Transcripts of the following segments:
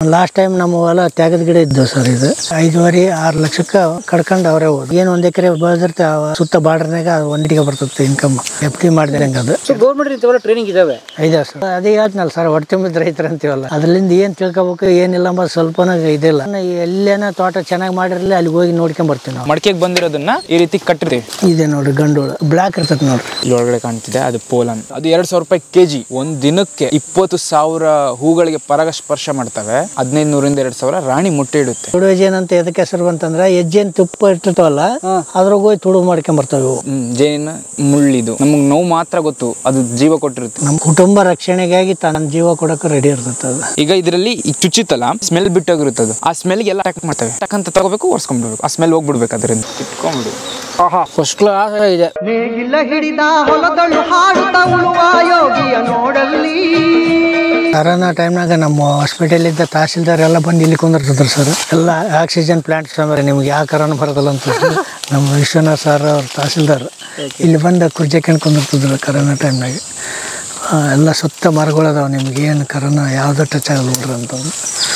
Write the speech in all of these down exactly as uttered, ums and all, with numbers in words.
Last time ನಮ್ಮ ಹೊಲ ತ್ಯಾಗದ ಗಿಡ ಇದ್ದು ಸರ್. ಇದು ಐದುವರೆ ಆರು ಲಕ್ಷಕ್ಕೆ ಕಡ್ಕೊಂಡು ಅವರೇ ಹೋದ್. ಏನು ಒಂದ್ ಎಕರೆ ಬೆಳೆದಿರ್ತೆ ಸುತ್ತ ಬಾರ್ಡರ್ನಾಗ ಒಂದಿಗೆ ಬರ್ತದೆ ಇನ್ಕಮ್. ಎಫ್ ಟಿ ಮಾಡಿದಂಗೆ ಅದು. ಗೌರ್ಮೆಂಟ್ ಟ್ರೈನಿಂಗ್ ಇದಾವೆ ಇದೆ ಸರ್. ಅದೇ ಹೇಳ್ತನಲ್ಲ ಸರ್, ಹೊಟ್ಟೆ ತುಂಬಿದ ರೈತರ ಅಂತೀವಲ್ಲ, ಅದ್ರಲ್ಲಿಂದ ಏನ್ ತಿಳ್ಕೊಬೇಕು ಏನಿಲ್ಲ ಅಂಬ ಸ್ವಲ್ಪನ ಇದಿಲ್ಲ. ಎಲ್ಲೇನ ತೋಟ ಚೆನ್ನಾಗಿ ಮಾಡಿರಲಿ ಅಲ್ಲಿ ಹೋಗಿ ನೋಡ್ಕೊಂಡ್ ಬರ್ತೀವಿ ನಾವು. ಮಡಿಕೆಗೆ ಬಂದಿರೋದನ್ನ ಈ ರೀತಿ ಕಟ್ಟಿರ್ತೀವಿ. ಇದೆ ನೋಡ್ರಿ ಗಂಡೋಳ ಬ್ಲಾಕ್ ಇರ್ತದೆ ನೋಡ್ರಿ, ಇಲ್ಲಿ ಒಳಗಡೆ ಕಾಣ್ತಿದೆ ಅದು ಪೋಲನ್. ಅದು ಎರಡ್ ಸಾವಿರ ರೂಪಾಯಿ ಕೆಜಿ. ಒಂದ್ ದಿನಕ್ಕೆ ಇಪ್ಪತ್ತು ಸಾವಿರ ಹೂಗಳಿಗೆ ಪರಾಗಸ್ಪರ್ಶ ಮಾಡ್ತವೆ. ಹದಿನೈದು ನೂರಿಂದ ಎರಡ್ ಸಾವಿರ ರಾಣಿ ಮೊಟ್ಟೆ ಇಡುತ್ತೆ. ತುಡು ಜೇನು ಎದಕ್ಕೆ ಹೆಸರು ಅಂತಂದ್ರೆ ಹೆಜ್ಜೆನ್ ತುಪ್ಪ ಇಟ್ಟಿರ್ತಾವಲ್ಲ ಅದ್ರಾಗ ಹೋಗಿ ತುಡು ಮಾಡ್ಕೊಂಡ್ ಬರ್ತವೆ. ಜೇನಿನ ಮುಳ್ಳಿದು ನಮಗ್ ನೋವು ಮಾತ್ರ ಗೊತ್ತು, ಅದು ಜೀವ ಕೊಟ್ಟಿರುತ್ತೆ. ನಮ್ಮ ಕುಟುಂಬ ರಕ್ಷಣೆಗಾಗಿ ತನ್ನ ಜೀವ ಕೊಡಕ್ಕೆ ರೆಡಿ ಇರ್ತದೆ ಅದು. ಈಗ ಇದರಲ್ಲಿ ಚುಚ್ಚಿತ್ತಲ್ಲ ಸ್ಮೆಲ್ ಬಿಟ್ಟೋಗಿರುತ್ತದೆ. ಆ ಸ್ಮೆಲ್ ಎಲ್ಲ ಟಕ್ ಮಾಡ್ತವೆ. ಟಕ್ ಅಂತ ತಗೋಬೇಕು, ಒರ್ಸ್ಕೊಂಡ್ಬಿಡ್ಬೇಕು. ಆ ಸ್ಮೆಲ್ ಹೋಗ್ಬಿಡ್ಬೇಕು. ಅದರಿಂದ ಇಟ್ಕೊಂಡ್ಬಿಡು. ಆಹಾ, ಫಸ್ಟ್ ಕ್ಲಾಸ್ ಇದೆ. ನೇಗಿಲ ಹಿಡಿದ ಹೊಲದಳು ಹಾಡುತ್ತಾ ಉಳುವ ಯೋಗಿಯ ನೋಡಲ್ಲಿ. ಕರೋನಾ ಟೈಮ್ನಾಗ ನಮ್ಮ ಹಾಸ್ಪಿಟಲ್ ಇದ್ದ ತಹಸೀಲ್ದಾರ್ ಎಲ್ಲ ಬಂದು ಇಲ್ಲಿ ಕುಂದಿರ್ತಿದ್ರು ಸರ್. ಎಲ್ಲ ಆಕ್ಸಿಜನ್ ಪ್ಲಾಂಟ್ ಸಮಯ ನಿಮ್ಗೆ ಯಾವ ಕರೋನಾ ಬರೋದಲ್ಲ ಅಂತ ನಮ್ಮ ವಿಶ್ವನಾಥ್ ಸರ್ ಅವ್ರ ತಹಸೀಲ್ದಾರ್ ಇಲ್ಲಿ ಬಂದು ಕುರ್ಜೆಕೊಂಡು ಕುಂದಿರ್ತಿದ್ರು ಕರೋನಾ ಟೈಮ್ನಾಗ. ಎಲ್ಲ ಸುತ್ತ ಮರಗಳದಾವೆ, ನಿಮ್ಗೆ ಏನು ಕರೋನಾ ಯಾವುದೋ ಟಚ್ ಆಗಲ್ಲ ಅಂತಂದು.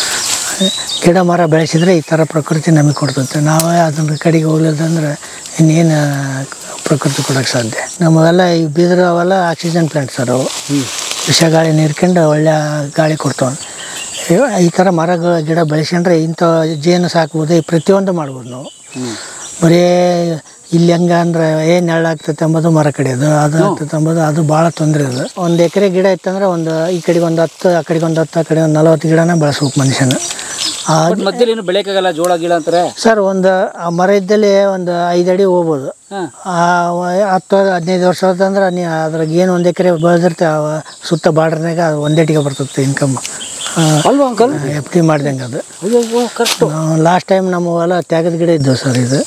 ಗಿಡ ಮರ ಬೆಳೆಸಿದ್ರೆ ಈ ಥರ ಪ್ರಕೃತಿ ನಮಗೆ ಕೊಡ್ತೈತೆ. ನಾವೇ ಅದನ್ನ ಕಡೆಗೆ ಹೋಗ್ಲಿಲ್ಲಂದ್ರೆ ಇನ್ನೇನು ಪ್ರಕೃತಿ ಕೊಡೋಕ್ಕೆ ಸಾಧ್ಯ. ನಮಗೆಲ್ಲ ಈ ಬೀದ್ರ ಅವೆಲ್ಲ ಆಕ್ಸಿಜನ್ ಪ್ಲಾಂಟ್ ಸರ್. ಅವು ವಿಷ ಗಾಳಿ ನೀರ್ಕೊಂಡು ಒಳ್ಳೆ ಗಾಳಿ ಕೊಡ್ತಾವೆ. ಈ ಥರ ಮರಗಳ ಗಿಡ ಬೆಳೆಸ್ಕೊಂಡ್ರೆ ಇಂಥ ಜೇನು ಸಾಕ್ಬೋದು, ಈ ಪ್ರತಿಯೊಂದು ಮಾಡ್ಬೋದು ನಾವು. ಬರೀ ಇಲ್ಲಿ ಹೆಂಗೆ ಅಂದ್ರೆ ಏನು ನೆರಳಾಗ್ತೈತೆ ಅಂಬೋದು ಮರ ಕಡಿಯೋದು, ಅದು ಆಗ್ತೈತೆ ಅಂಬೋದು ಅದು ಭಾಳ ತೊಂದರೆ ಅದು. ಒಂದು ಎಕರೆ ಗಿಡ ಇತ್ತಂದ್ರೆ ಒಂದು ಈ ಕಡೆಗೆ ಒಂದು ಹತ್ತು ಆ ಕಡೆಗೆ ಒಂದು ಹತ್ತು ಆ ಕಡೆ ಒಂದು ನಲವತ್ತು ಗಿಡನ ಬೆಳೆಸ್ಬೇಕು ಮನುಷ್ಯನ. ಮಧ್ಯದಲ್ಲಿ ಬೆಳೆಕಾಗಲ್ಲ ಜೋಳ ಗಿಡ ಅಂತಾರೆ ಸರ್. ಒಂದು ಆ ಮರ ಇದ್ದಲ್ಲಿ ಒಂದು ಐದು ಅಡಿ ಹೋಗ್ಬೋದು. ಹತ್ತು ಹದಿನೈದು ವರ್ಷ ಹೋದಂದ್ರೆ ನೀ ಅದ್ರಾಗ ಏನು ಒಂದು ಎಕರೆ ಬೆಳೆದಿರ್ತೆ ಸುತ್ತ ಬಾರ್ಡರ್ನಾಗ ಒಂದೇಟಿಗೆ ಬರ್ತದೆ ಇನ್ಕಮ್. ಅಲ್ವಾ ಅಂಕಲ್? ಎಫ್ ಟಿ ಮಾಡ್ದಂಗೆ ಅದು. ಕರೆಕ್ಟ್. ಲಾಸ್ಟ್ ಟೈಮ್ ನಮ್ಮ ಹೊಲ ತ್ಯಾಗದ ಗಿಡ ಇದ್ದು ಸರ್. ಇದು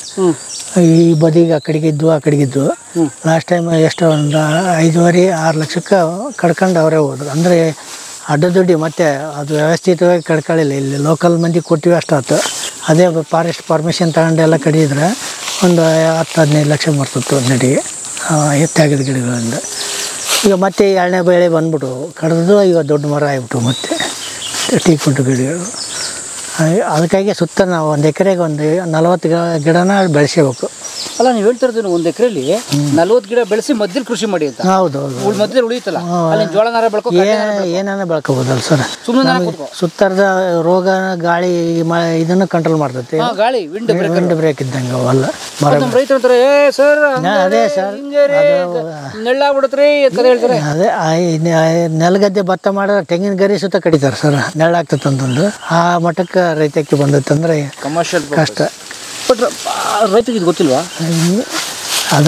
ಈ ಬದಿಗೆ ಆ ಕಡೆಗೆ ಇದ್ವು ಆ ಕಡೆಗೆ ಇದ್ವು. ಲಾಸ್ಟ್ ಟೈಮ್ ಎಷ್ಟು ಒಂದು ಐದುವರೆ ಆರು ಲಕ್ಷಕ್ಕೆ ಕಡ್ಕೊಂಡು ಅವರೇ ಹೋದ್ರು. ಅಂದರೆ ಅಡ್ಡ ದುಡ್ಡಿ ಮತ್ತೆ ಅದು ವ್ಯವಸ್ಥಿತವಾಗಿ ಕಡ್ಕೊಳ್ಳಿಲ್ಲ. ಇಲ್ಲಿ ಲೋಕಲ್ ಮಂದಿ ಕೊಟ್ಟಿವಿ ಅಷ್ಟು ಆಯ್ತು. ಅದೇ ಫಾರೆಸ್ಟ್ ಪರ್ಮಿಷನ್ ತಗೊಂಡೆಲ್ಲ ಕಡಿದ್ರೆ ಒಂದು ಹತ್ತು ಹದಿನೈದು ಲಕ್ಷ ಬರ್ತಿತ್ತು ಒಂದು ನಡಿಗೆ ತ್ಯಾಗದ ಗಿಡಗಳಿಂದ. ಈಗ ಮತ್ತೆ ಎರಡನೇ ಬೆಳೆ ಬಂದ್ಬಿಟ್ಟು ಕಡ್ದು ಈಗ ದೊಡ್ಡ ಮರ ಆಗಿಬಿಟ್ಟು ಮತ್ತೆ ಟೀ ಕುಟ್ಟು ಗಿಡಗಳು. ಅದಕ್ಕಾಗಿ ಸುತ್ತ ನಾವು ಒಂದು ಎಕರೆಗೆ ಒಂದು ನಲವತ್ತು ಗಿಡನ ಬೆಳೆಸಬೇಕು. ಅಲ್ಲ, ನೀವು ಹೇಳ್ತಿರೋದು ಒಂದು ಎಕರೆಲಿ ನಲ್ವತ್ತು ಗಿಡ ಬೆಳೆಸಿ ಮಧ್ಯದಲ್ಲಿ ಕೃಷಿ ಮಾಡಿ ಅಂತ. ಹೌದು ಹೌದು. ಮಧ್ಯದಲ್ಲಿ ಉಳಿಯುತ್ತಲ್ಲ ಜೋಳ ನಾರ ಬೆಳ್ಕೊ ಏನಾನ ಬೆಳ್ಕೋಬೋದಲ್ಲ ಸರ್. ಸುಮ್ಮನೆ ಸುತ್ತರದ ರೋಗ ಗಾಳಿ ಇದನ್ನು ಕಂಟ್ರೋಲ್ ಮಾಡ್ತೈತಿ. ಗಾಳಿ ವಿಂಡ್ ವಿಂಡ್ ಬ್ರೇಕ್ ಇದ್ದಂಗೆ ಅವೆಲ್ಲ ಮರ. ರೈತರು ಅಂತಾರೆ ಸರ್ ಅದೇ ಸರ್ ನೆಳ್ಳಾಗ್ಬಿಡತ್ರಿ ಅಂತ ಹೇಳ್ತಾರೆ. ಅದೇ ನೆಲಗದ್ದೆ ಭತ್ತ ಮಾಡಿದ್ರೆ ತೆಂಗಿನ ಗರಿ ಸುತ್ತ ಕಡಿತಾರೆ ಸರ್, ನೆಳ್ಳಾಗ್ತದೆ ಅಂತಂದು. ಆ ಮಟ್ಟಕ್ಕೆ ರೈತಕ್ಕೆ ಬಂದೈತಂದ್ರೆ ಕಮರ್ಷಿಯಲ್ ಕಷ್ಟ. ಬಟ್ ರೈತರಿಗೆ ಇದು ಗೊತ್ತಿಲ್ವಾ? ಅದು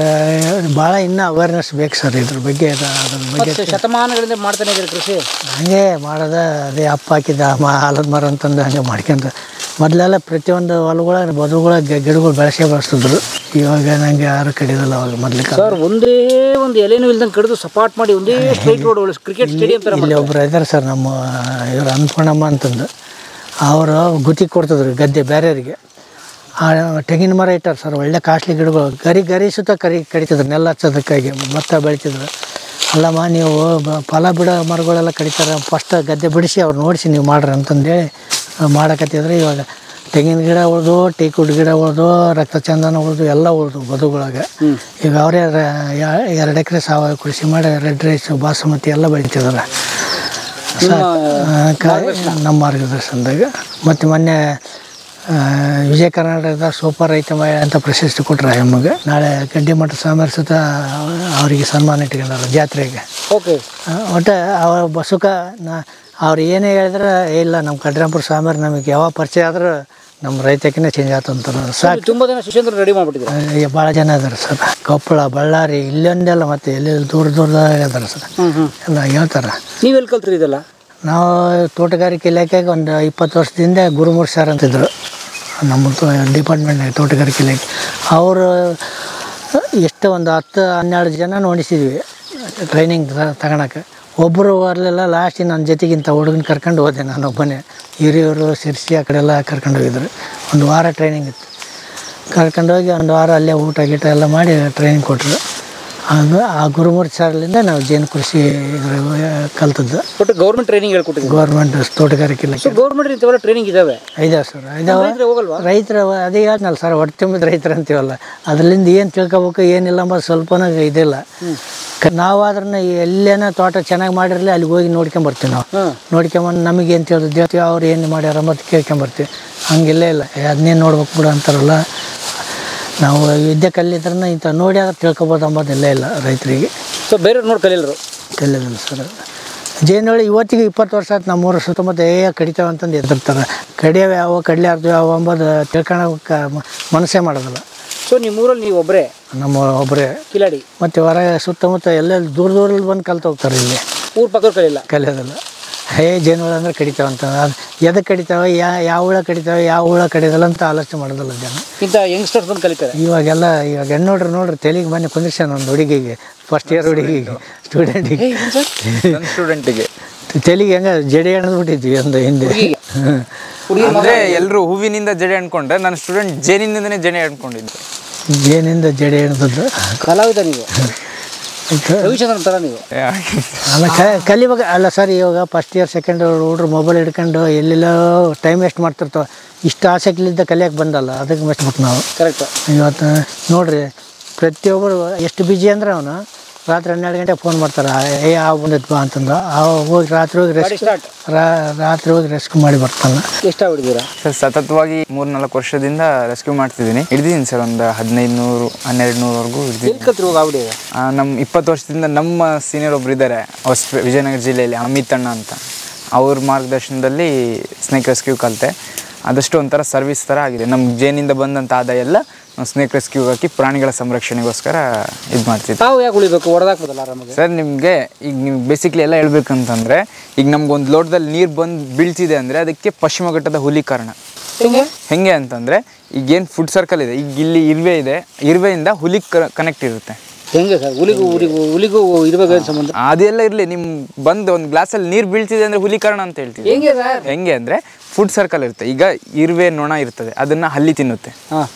ಭಾಳ ಇನ್ನೂ ಅವೇರ್ನೆಸ್ ಬೇಕು ಸರ್ ಇದ್ರ ಬಗ್ಗೆ. ಅದ್ರ ಬಗ್ಗೆ ಶತಮಾನಗಳಿಂದ ಮಾಡ್ತಾನೆ ಇದ್ದಾರೆ ಕೃಷಿ. ಹಂಗೆ ಮಾಡೋದ ಅದೇ ಅಪ್ಪ ಹಾಕಿದ ಆಲದ ಮರ ಅಂತಂದು ಹಂಗೆ ಮಾಡ್ಕೊಂಡು ಮೊದಲೆಲ್ಲ ಪ್ರತಿಯೊಂದು ಹೊಲಗಳ ಬದುಗಳ ಗಿಡಗಳು ಬೆಳೆಸೇ ಬೆಳೆಸ್ತಿದ್ರು. ಇವಾಗ ನಂಗೆ ಯಾರು ಕಡಿಯೋದಿಲ್ಲ ಅವಾಗ ಮೊದಲಿಗೆ. ಸರ್ ಒಂದೇ ಒಂದು ಎಲೆನೂ ಇಲ್ದಂಗೆ ಕಡಿದು ಸಪಾಟ್ ಮಾಡಿ ಒಂದೇ ಸ್ಟ್ರೈಟ್ ರೋಡ್ ಕ್ರಿಕೆಟ್ ಸ್ಟೇಡಿಯಂ ಥರ. ಇಲ್ಲಿ ಒಬ್ರು ಇದ್ದಾರೆ ಸರ್ ನಮ್ಮ ಇವರು ಅನ್ನಪೂರ್ಣಮ್ಮ ಅಂತಂದು. ಅವರು ಗುತ್ತಿ ಕೊಡ್ತಿದ್ರು ಗದ್ದೆ ಬೇರೆಯವರಿಗೆ. ಆ ತೆಂಗಿನ ಮರ ಇಟ್ಟಾರೆ ಸರ್, ಒಳ್ಳೆ ಕಾಸ್ಟ್ಲಿ ಗಿಡಗಳು. ಗರಿ ಗರಿ ಸುತ್ತ ಕರಿ ಕಡಿತಿದ್ರು ನೆಲ್ಲ ಹಚ್ಚೋದಕ್ಕಾಗಿ. ಭತ್ತ ಬೆಳಿತಿದ್ರು. ಅಲ್ಲಮ್ಮ ನೀವು ಫಲ ಬಿಡೋ ಮರಗಳೆಲ್ಲ ಕಡಿತಾರೆ, ಫಸ್ಟ್ ಗದ್ದೆ ಬಿಡಿಸಿ ಅವ್ರು ನೋಡಿಸಿ ನೀವು ಮಾಡ್ರಿ ಅಂತಂದೇಳಿ ಮಾಡಕತ್ತಿದ್ರೆ. ಇವಾಗ ತೆಂಗಿನ ಗಿಡ ಉಳಿದು, ಟೀಕುಡ್ ಗಿಡ ಉಳಿದು, ರಕ್ತ ಚಂದನ ಉಳಿದು ಎಲ್ಲ ಉಳಿದು ಬದುಗಳಾಗೆ. ಈಗ ಅವರೇ ಎರಡು ಎಕರೆ ಸಾವಯವ ಕೃಷಿ ಮಾಡಿ ರೆಡ್ ರೈಸ್ ಬಾಸುಮತಿ ಎಲ್ಲ ಬೆಳಿತಿದ್ದಾರೆ ನಮ್ಮ ಮಾರ್ಗದರ್ಶನದಾಗ. ಮತ್ತು ಮೊನ್ನೆ ವಿಜಯ ಕರ್ನಾಟಕದ ಸೂಪರ್ ರೈತ ಮಹಿಳೆ ಅಂತ ಪ್ರಶಸ್ತಿ ಕೊಟ್ಟರೆ ಎಮ್ಮಗೆ. ನಾಳೆ ಗಡ್ಡಿ ಮಠ ಸ್ವಾಮಿಯರ ಸುತ್ತ ಅವರಿಗೆ ಸನ್ಮಾನ ಇಟ್ಕೊಂಡಾರ ಜಾತ್ರೆಗೆ. ಓಕೆ. ಒಟ್ಟು ಅವ್ರ ಬಸುಕ ನಾ ಅವ್ರು ಏನೇ ಹೇಳಿದ್ರೆ ಇಲ್ಲ ನಮ್ಮ ಕಡ್ರಾಂಪುರ ಸ್ವಾಮಿಯರು ನಮಗೆ ಯಾವ ಪರಿಚಯ ಆದ್ರೆ ನಮ್ಮ ರೈತಕ್ಕಿಂತ ಚೇಂಜ್ ಆಯ್ತು ಅಂತಾರೆ. ಸಾಕು. ತುಂಬ ಜನ ಶಿಷ್ಯಂದ್ರು ರೆಡಿ ಮಾಡಿಬಿಟ್ಟಿದ್ದಾರೆ. ಭಾಳ ಜನ ಇದ್ದಾರೆ ಸರ್. ಕೊಪ್ಪಳ, ಬಳ್ಳಾರಿ, ಇಲ್ಲೊಂದೆಲ್ಲ ಮತ್ತೆ ಎಲ್ಲಿ ದೂರ ದೂರದಾಗ ಇದ್ದಾರೆ ಸರ್. ಎಲ್ಲ ಹೇಳ್ತಾರೆ. ನೀವೆಲ್ಲಿ ಕಲ್ತ್ರಿ ಇದೆಲ್ಲ? ನಾವು ತೋಟಗಾರಿಕೆ ಇಲಾಖೆಗೆ ಒಂದು ಇಪ್ಪತ್ತು ವರ್ಷದಿಂದ ಗುರುಮೂರ್ ಸರ್ ಅಂತಿದ್ರು ನಮ್ಮ ಡಿಪಾರ್ಟ್ಮೆಂಟ್ನಾಗ ತೋಟಗಾರಿಕೆ ಇಲಾಖೆ. ಅವರು ಎಷ್ಟು ಒಂದು ಹತ್ತು ಹನ್ನೆರಡು ಜನ ನೋಡಿಸಿದ್ವಿ ಟ್ರೈನಿಂಗ್ ತಗೊಳಕ್ಕೆ. ಒಬ್ಬರು ಬರಲಿಲ್ಲ. ಲಾಸ್ಟ್ ನನ್ನ ಜೊತೆಗಿಂತ ಹುಡುಗನ ಕರ್ಕೊಂಡು ಹೋದೆ ನಾನು ಒಬ್ಬನೇ. ಹಿರಿಯವರು ಸಿರ್ಸಿ ಆ ಕಡೆ ಎಲ್ಲ ಕರ್ಕೊಂಡು ಹೋಗಿದ್ರು. ಒಂದು ವಾರ ಟ್ರೈನಿಂಗ್ ಇತ್ತು. ಕರ್ಕೊಂಡೋಗಿ ಒಂದು ವಾರ ಅಲ್ಲೇ ಊಟ ಗೀಟ ಎಲ್ಲ ಮಾಡಿ ಟ್ರೈನಿಂಗ್ ಕೊಟ್ಟರು. ಅದು ಆ ಗುರುಮೂರ್ತಿ ಸರ್ಲಿಂದ ನಾವು ಜೇನು ಕೃಷಿ ಕಲ್ತದ್ದು. ಒಟ್ಟು ಗೌರ್ಮೆಂಟ್ ಟ್ರೈನಿಂಗ್ ಹೇಳ್ಕೊಟ್ಟಿದ್ದೀವಿ. ಗೌರ್ಮೆಂಟ್ ತೋಟಗಾರಿಕೆ ಇಲಾಖೆ ಗೌರ್ಮೆಂಟ್ ಇಂಥವೆಲ್ಲ ಟ್ರೈನಿಂಗ್ ಇದಾವೆ ಇದಾವೆ ಸರ್. ಇದಾವೆ ಹೋಗಲ್ವಾ? ರೈತರ ಅದೇ ಹೇಳ್ನಲ್ಲ ಸರ್, ಹೊಟ್ಟೆ ತುಂಬಿದ ರೈತರು ಅಂತೀವಲ್ಲ, ಅದರಿಂದ ಏನು ತಿಳ್ಕೊಬೇಕು ಏನಿಲ್ಲ ಅಂಬೋದು ಸ್ವಲ್ಪನೂ ಇದಿಲ್ಲ. ನಾವಾದ್ರೂ ಎಲ್ಲೇನೋ ತೋಟ ಚೆನ್ನಾಗಿ ಮಾಡಿರಲಿ ಅಲ್ಲಿಗೆ ಹೋಗಿ ನೋಡ್ಕೊಂಬರ್ತೀವಿ. ನಾವು ನೋಡ್ಕೊಂಬಂದು ನಮಗೆ ಏನು ತಿಳಿದೇಳ್ತೀವಿ, ಅವ್ರು ಏನು ಮಾಡ್ಯಾರ ಮತ್ತು ಕೇಳ್ಕೊಂಬರ್ತೀವಿ. ಹಂಗಿಲ್ಲೇ ಇಲ್ಲ, ಅದನ್ನೇ ನೋಡ್ಬೇಕು ಬಿಡು ಅಂತಾರಲ್ಲ. ನಾವು ವಿದ್ಯೆ ಕಲಿದ್ರನ್ನ ಇಂಥ ನೋಡಿ ಆದ್ರೆ ತಿಳ್ಕೊಬೋದು ಅಂಬೋದಿಲ್ಲ ಇಲ್ಲ ರೈತರಿಗೆ. ಸೊ ಬೇರೆಯವ್ರು ನೋಡಿ ಕಲಿಯಲ್ರು ಕಲಿಯೋದಿಲ್ಲ ಸರ್. ಜೇನುಳಿ ಇವತ್ತಿಗೆ ಇಪ್ಪತ್ತು ವರ್ಷ ಆಯ್ತು ನಮ್ಮೂರು ಸುತ್ತಮುತ್ತ ಏ ಕಡಿತಾವೆ ಅಂತಂದು ಎದುರ್ತಾರೆ. ಕಡಿಯವು ಯಾವ ಕಡಿಲಾರ್ದು ಯಾವ ಅಂಬೋದು ತಿಳ್ಕೊಳಕ್ಕೆ ಮನಸ್ಸೇ ಮಾಡೋದಿಲ್ಲ. ಸೊ ನಿಮ್ಮೂರಲ್ಲಿ ನೀವು ಒಬ್ಬರೇ ನಮ್ಮ ಒಬ್ಬರೇ ಕಿಲಾಡಿ, ಮತ್ತು ಹೊರಗೆ ಸುತ್ತಮುತ್ತ ಎಲ್ಲೆಲ್ಲಿ ದೂರ ದೂರಲ್ಲಿ ಬಂದು ಕಲ್ತು ಹೋಗ್ತಾರೆ. ಇಲ್ಲಿ ಊರು ಪಕ್ಕದವ್ರು ಕಲಿಯಲ್ಲ ಕಲಿಯೋದಿಲ್ಲ. ಹೇ ಜೇನುಹುಳ ಅಂದ್ರೆ ಕಡಿತಾವೆ ಅಂತ, ಅದು ಎದಕ್ಕೆ ಕಡಿತಾವೆ, ಯಾ ಯಾವ ಹುಳ ಕಡಿತಾವೆ ಯಾವ ಹುಳ ಕಡಿಯೋದಿಲ್ಲ ಅಂತ ಆಲೋಚನೆ ಮಾಡೋದಿಲ್ಲ ಜನ. ಇಂಥ ಯಂಗ್ಸ್ಟರ್ಸ್ ಬಂದು ಕಲಿತಾರೆ ಇವಾಗೆಲ್ಲ ಇವಾಗ ಹೆಣ್ಣು ನೋಡ್ರಿ ನೋಡ್ರಿ ತೆಲಿಗೆ ಬನ್ನಿ ಕುಂದಿರ್ಸಾನ ಒಂದು ಹುಡುಗಿಗೆ, ಫಸ್ಟ್ ಇಯರ್ ಹುಡುಗಿಗೆ ಸ್ಟೂಡೆಂಟಿಗೆ ಸ್ಟೂಡೆಂಟಿಗೆ ತೆಲಿಗೆ ಹೆಂಗ ಜಡಿ ಎಣ್ಬಿಟ್ಟಿದ್ವಿ ಒಂದು ಹಿಂದೆ. ಅಂದ್ರೆ ಎಲ್ಲರೂ ಹೂವಿನಿಂದ ಜಡೆ ಅನ್ಕೊಂಡ್ರೆ ನನ್ನ ಸ್ಟೂಡೆಂಟ್ ಜೇನಿಂದನೇ ಜಡೆ ಅನ್ಕೊಂಡಿದ್ದೆ. ಜೇನಿಂದ ಜಡೆ ಎಣ್ದದ್ದು ಕಲಾವಿದ ನೀವು, ರವಿಚಂದ್ರನ್ ಥರ ನೀವು. ಅಲ್ಲ ಕ ಕಲಿವಾಗ ಅಲ್ಲ ಸರ್. ಇವಾಗ ಫಸ್ಟ್ ಇಯರ್ ಸೆಕೆಂಡ್ ಇಯರ್ ಹುಡ್ರು ಮೊಬೈಲ್ ಹಿಡ್ಕೊಂಡು ಎಲ್ಲೆಲ್ಲ ಟೈಮ್ ವೇಸ್ಟ್ ಮಾಡ್ತಿರ್ತಾವೆ. ಇಷ್ಟು ಆಸಕ್ತಿಲಿದ್ದ ಕಲಿಯೋಕೆ ಬಂದಲ್ಲ, ಅದಕ್ಕೆ ಮೆಚ್ಬೇಕು ನಾವು. ಕರೆಕ್ಟ್. ಇವತ್ತು ನೋಡ್ರಿ ಪ್ರತಿಯೊಬ್ಬರು ಎಷ್ಟು ಬಿಜಿ ಅಂದ್ರೆ ಅವನು ರಾತ್ರಿ ಹನ್ನೆರಡು ಗಂಟೆಗೆ ಫೋನ್ ಮಾಡ್ತಾರೆ, ಏ ಆ ಬಂದಿತ್ತು ಬಾ ಅಂತಂದು. ಆ ಹೋಗಿ ರಾತ್ರಿ ಹೋಗಿ ರೆಸ್ಕ್ ರಾತ್ರಿ ಹೋಗಿ ರೆಸ್ಕ್ಯೂ ಮಾಡಿ ಬರ್ತಾನೆ. ಎಷ್ಟು ಹಿಡಿದೀರಾ ಸರ್? ಸತತವಾಗಿ ಮೂರ್ ನಾಲ್ಕು ವರ್ಷದಿಂದ ರೆಸ್ಕ್ಯೂ ಮಾಡ್ತಿದ್ದೀನಿ. ಹಿಡಿದೀನಿ ಸರ್, ಒಂದು ಹದಿನೈದು ನೂರು ಹನ್ನೆರಡು ನೂರವರೆಗೂ ಹಿಡಿದೀನಿ. ನಮ್ಮ ಇಪ್ಪತ್ತು ವರ್ಷದಿಂದ ನಮ್ಮ ಸೀನಿಯರ್ ಒಬ್ರು ಇದ್ದಾರೆ ಹೊಸ ವಿಜಯನಗರ ಜಿಲ್ಲೆಯಲ್ಲಿ, ಅಮಿತ್ ಅಣ್ಣ ಅಂತ. ಅವ್ರ ಮಾರ್ಗದರ್ಶನದಲ್ಲಿ ಸ್ನೇಕ್ ರೆಸ್ಕ್ಯೂ ಕಲಿತೆ. ಅದಷ್ಟು ಒಂಥರ ಸರ್ವಿಸ್ ಥರ ಆಗಿದೆ. ನಮ್ಮ ಜೇನಿಂದ ಬಂದಂಥ ಆದಾಯ ಎಲ್ಲ ನಾವು ಸ್ನೇಕ್ ರೆಸ್ಕ್ಯೂ ಹಾಕಿ ಪ್ರಾಣಿಗಳ ಸಂರಕ್ಷಣೆಗೋಸ್ಕರ ಇದು ಮಾಡ್ತಿದ್ವಿ. ತಾವು ಯಾಕೆ ಉಳಿಬೇಕು, ಹೊಡೆದಾಕ್ಬೋದಲ್ಲ ಆರಾಮಾಗಿ ಸರ್? ನಿಮಗೆ ಈಗ ನೀವು ಬೇಸಿಕ್ಲಿ ಎಲ್ಲ ಹೇಳ್ಬೇಕಂತಂದರೆ, ಈಗ ನಮ್ಗೊಂದು ಲೋಟದಲ್ಲಿ ನೀರು ಬಂದು ಬೀಳ್ತಿದೆ ಅಂದರೆ ಅದಕ್ಕೆ ಪಶ್ಚಿಮ ಘಟ್ಟದ ಹುಲಿ ಕಾರಣ. ಹೆಂಗೆ ಅಂತಂದರೆ, ಈಗೇನು ಫುಡ್ ಸರ್ಕಲ್ ಇದೆ, ಈಗ ಇಲ್ಲಿ ಇರುವೆ ಇದೆ, ಇರುವೆಯಿಂದ ಹುಲಿ ಕನೆಕ್ಟ್ ಇರುತ್ತೆ. ಹೆಂಗೆ ಸರ್? ಹುಲಿಗೂ ಹುಲಿಗೂ ಹುಲಿಗೂ ಇರಬೇಕು ಸಂಬಂಧ? ಅದೆಲ್ಲ ಇರಲಿ, ನಿಮ್ಮ ಬಂದು ಒಂದು ಗ್ಲಾಸಲ್ಲಿ ನೀರು ಬೀಳ್ತಿದೆ ಅಂದರೆ ಹುಲಿ ಕಾರಣ ಅಂತ ಹೇಳ್ತೀವಿ. ಹೆಂಗೆ ಸರ್? ಹೆಂಗೆ ಅಂದರೆ ಫುಡ್ ಸರ್ಕಲ್ ಇರುತ್ತೆ. ಈಗ ಇರುವೆ ನೊಣ ಇರ್ತದೆ, ಅದನ್ನು ಹಲ್ಲಿ ತಿನ್ನುತ್ತೆ.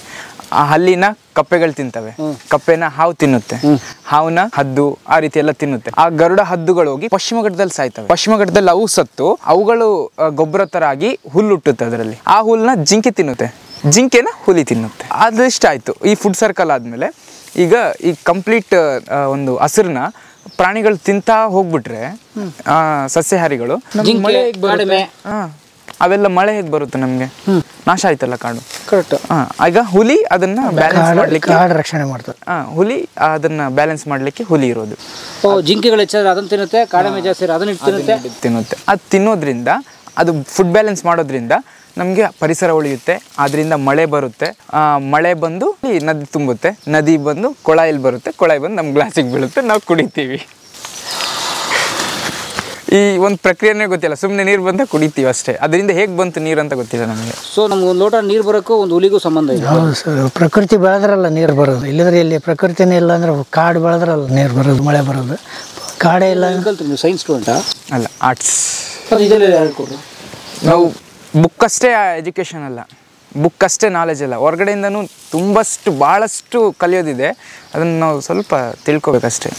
ಆ ಹಲ್ಲಿನ ಕಪ್ಪೆಗಳು ತಿಂತವೆ, ಕಪ್ಪೆನ ಹಾವು ತಿನ್ನುತ್ತೆ, ಹಾವನ್ನ ಹದ್ದು ಆ ರೀತಿ ಎಲ್ಲ ತಿನ್ನುತ್ತೆ. ಆ ಗರುಡ ಹದ್ದುಗಳು ಹೋಗಿ ಪಶ್ಚಿಮ ಘಟ್ಟದಲ್ಲಿ ಸಾಯ್ತವೆ. ಪಶ್ಚಿಮ ಘಟ್ಟದಲ್ಲಿ ಅವು ಸತ್ತು ಅವುಗಳು ಗೊಬ್ಬರ ತರ ಆಗಿ ಹುಲ್ಲು ಹುಟ್ಟುತ್ತೆ. ಅದರಲ್ಲಿ ಆ ಹುಲ್ಲನ್ನ ಜಿಂಕೆ ತಿನ್ನುತ್ತೆ, ಜಿಂಕೆನ ಹುಲಿ ತಿನ್ನುತ್ತೆ. ಅದಿಷ್ಟ ಆಯ್ತು. ಈ ಫುಡ್ ಸರ್ಕಲ್ ಆದ್ಮೇಲೆ ಈಗ ಈ ಕಂಪ್ಲೀಟ್ ಒಂದು ಹಸಿರನ್ನ ಪ್ರಾಣಿಗಳು ತಿಂತಾ ಹೋಗ್ಬಿಟ್ರೆ ಸಸ್ಯಾಹಾರಿಗಳು ಅವೆಲ್ಲ ಮಳೆ ಹೇಗೆ ಬರುತ್ತೆ ನಮ್ಗೆ? ನಾಶ ಆಯ್ತಲ್ಲ ಕಾಡು. ಕರೆಕ್ಟ್. ಈಗ ಹುಲಿ ಅದನ್ನ ಬ್ಯಾಲೆನ್ಸ್ ಮಾಡ್ಲಿಕ್ಕೆ ರಕ್ಷಣೆ ಮಾಡ್ತಾರೆ. ಹುಲಿ ಅದನ್ನ ಬ್ಯಾಲೆನ್ಸ್ ಮಾಡ್ಲಿಕ್ಕೆ ಹುಲಿ ಇರೋದು. ಜಿಂಕೆಗಳು ಹೆಚ್ಚಾದ್ರೆ ಅದನ್ನ ತಿನ್ನುತ್ತೆ, ಕಾಡೆಮ್ಮೆ ಜಾಸ್ತಿ ಅದನ್ನ ತಿನ್ನುತ್ತೆ ತಿನ್ನುತ್ತೆ ಅದು ತಿನ್ನೋದ್ರಿಂದ ಅದು ಫುಡ್ ಬ್ಯಾಲೆನ್ಸ್ ಮಾಡೋದ್ರಿಂದ ನಮಗೆ ಪರಿಸರ ಉಳಿಯುತ್ತೆ. ಅದರಿಂದ ಮಳೆ ಬರುತ್ತೆ. ಮಳೆ ಬಂದು ನದಿ ತುಂಬುತ್ತೆ, ನದಿ ಬಂದು ಕೊಳಾಯಲ್ಲಿ ಬರುತ್ತೆ, ಕೊಳಾಯಿ ಬಂದು ನಮ್ಮ ಗ್ಲಾಸಿಗೆ ಬೀಳುತ್ತೆ, ನಾವು ಕುಡಿತೀವಿ. ಈ ಒಂದು ಪ್ರಕ್ರಿಯೆನೇ ಗೊತ್ತಿಲ್ಲ, ಸುಮ್ಮನೆ ನೀರು ಬಂದ ಕುಡಿತೀವಿ ಅಷ್ಟೇ. ಅದರಿಂದ ಹೇಗೆ ಬಂತು ನೀರು ಅಂತ ಗೊತ್ತಿಲ್ಲ ನಮಗೆ. ಸೊ ನಮ್ಗೆ ಒಂದು ಲೋಟ ನೀರು ಬರೋಕ್ಕೂ ಒಂದು ಹುಲಿಗೂ ಸಂಬಂಧ ಇದೆ. ಹೌದು ಸರ್, ಪ್ರಕೃತಿ ಬೆಳೆದ್ರಲ್ಲ ನೀರು ಬರೋದು. ಇಲ್ಲದ್ರೆ ಇಲ್ಲಿ ಪ್ರಕೃತಿನೇ ಇಲ್ಲ ಅಂದ್ರೆ ಕಾಡು ಬೆಳೆದ್ರಲ್ಲ ನೀರು ಬರೋದು, ಮಳೆ ಬರೋದು. ಕಾಡೇ ಇಲ್ಲ. ನೀವು ಸೈನ್ಸ್ ಸ್ಟೂಡೆಂಟಾ? ಅಲ್ಲ, ಆರ್ಟ್ಸ್. ನಾವು ಬುಕ್ ಅಷ್ಟೇ ಎಜುಕೇಷನ್ ಅಲ್ಲ, ಬುಕ್ ಅಷ್ಟೇ ನಾಲೆಜ್ ಅಲ್ಲ, ಹೊರಗಡೆಯಿಂದನೂ ತುಂಬಷ್ಟು ಭಾಳಷ್ಟು ಕಲಿಯೋದಿದೆ. ಅದನ್ನು ನಾವು ಸ್ವಲ್ಪ ತಿಳ್ಕೊಬೇಕಷ್ಟೇ.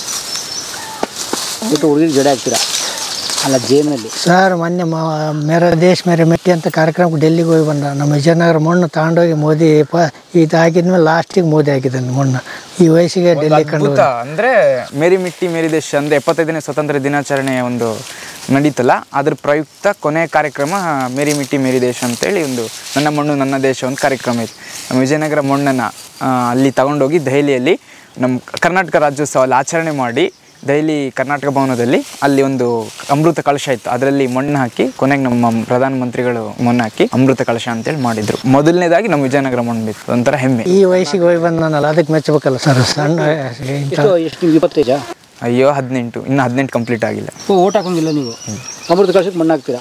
ಹುಡುಗಿಗೆ ಜಡೆ ಹಾಕ್ತೀರಾ ಅಲ್ಲ ಜೇನಲ್ಲಿ? ಸರ್ ಮೊನ್ನೆ ಮೇರೆ ದೇಶ ಮೇರೆ ಮೆಟ್ಟಿ ಅಂತ ಕಾರ್ಯಕ್ರಮಕ್ಕೆ ಡೆಲ್ಲಿಗೆ ಹೋಗಿ ಬಂದ. ನಮ್ಮ ವಿಜಯನಗರ ಮಣ್ಣು ತಗೊಂಡೋಗಿ ಮೋದಿ ಪ ಇದು ಹಾಕಿದ್ಮೇಲೆ ಲಾಸ್ಟಿಗೆ ಮೋದಿ ಹಾಕಿದ್ದಾನೆ ಮಣ್ಣು. ಈ ವಯಸ್ಸಿಗೆ ಡೆಲ್ಲಿ ಕಂಡು ಅಂದರೆ ಮೇರಿ ಮಿಟ್ಟಿ ಮೇರಿ ದೇಶ ಅಂದರೆ ಎಪ್ಪತ್ತೈದನೇ ಸ್ವತಂತ್ರ ದಿನಾಚರಣೆಯ ಒಂದು ನಡೀತಲ್ಲ, ಅದ್ರ ಪ್ರಯುಕ್ತ ಕೊನೆಯ ಕಾರ್ಯಕ್ರಮ ಮೇರಿ ಮಿಟ್ಟಿ ಮೇರಿ ದೇಶ ಅಂತೇಳಿ ಒಂದು ನನ್ನ ಮಣ್ಣು ನನ್ನ ದೇಶ ಒಂದು ಕಾರ್ಯಕ್ರಮ ಇತ್ತು. ನಮ್ಮ ವಿಜಯನಗರ ಮಣ್ಣನ್ನು ಅಲ್ಲಿ ತಗೊಂಡೋಗಿ ದೆಹಲಿಯಲ್ಲಿ ನಮ್ಮ ಕರ್ನಾಟಕ ರಾಜ್ಯೋತ್ಸವ ಅಲ್ಲಿ ಆಚರಣೆ ಮಾಡಿ, ದೆಹಲಿ ಕರ್ನಾಟಕ ಭವನದಲ್ಲಿ ಅಲ್ಲಿ ಒಂದು ಅಮೃತ ಕಳಶ ಇತ್ತು. ಅದರಲ್ಲಿ ಮಣ್ಣು ಹಾಕಿ ಕೊನೆಗೆ ನಮ್ಮ ಪ್ರಧಾನಮಂತ್ರಿಗಳು ಮಣ್ಣು ಹಾಕಿ ಅಮೃತ ಕಳಶ ಅಂತೇಳಿ ಮಾಡಿದ್ರು. ಮೊದಲನೇದಾಗಿ ನಮ್ಮ ವಿಜಯನಗರ ಮಣ್ಣು ಬಿತ್ತು, ಒಂಥರ ಹೆಮ್ಮೆ. ಈ ವಯಸ್ಸಿಗೆ ಹೋಗಿ ಬಂದನಲ್ಲ, ಅದಕ್ಕೆ ಮೆಚ್ಚಬೇಕಲ್ಲ ಸರ್. ಸಣ್ಣ ಇಪ್ಪತ್ತೈದಾ? ಅಯ್ಯೋ ಹದಿನೆಂಟು, ಇನ್ನು ಹದಿನೆಂಟು ಕಂಪ್ಲೀಟ್ ಆಗಿಲ್ಲ. ಓಟ್ ಹಾಕೋಂಗಿಲ್ಲ ನೀವು? ಅಮೃತ ಕಳಶಕ್ಕೆ ಮಣ್ಣು ಹಾಕ್ತೀರಾ?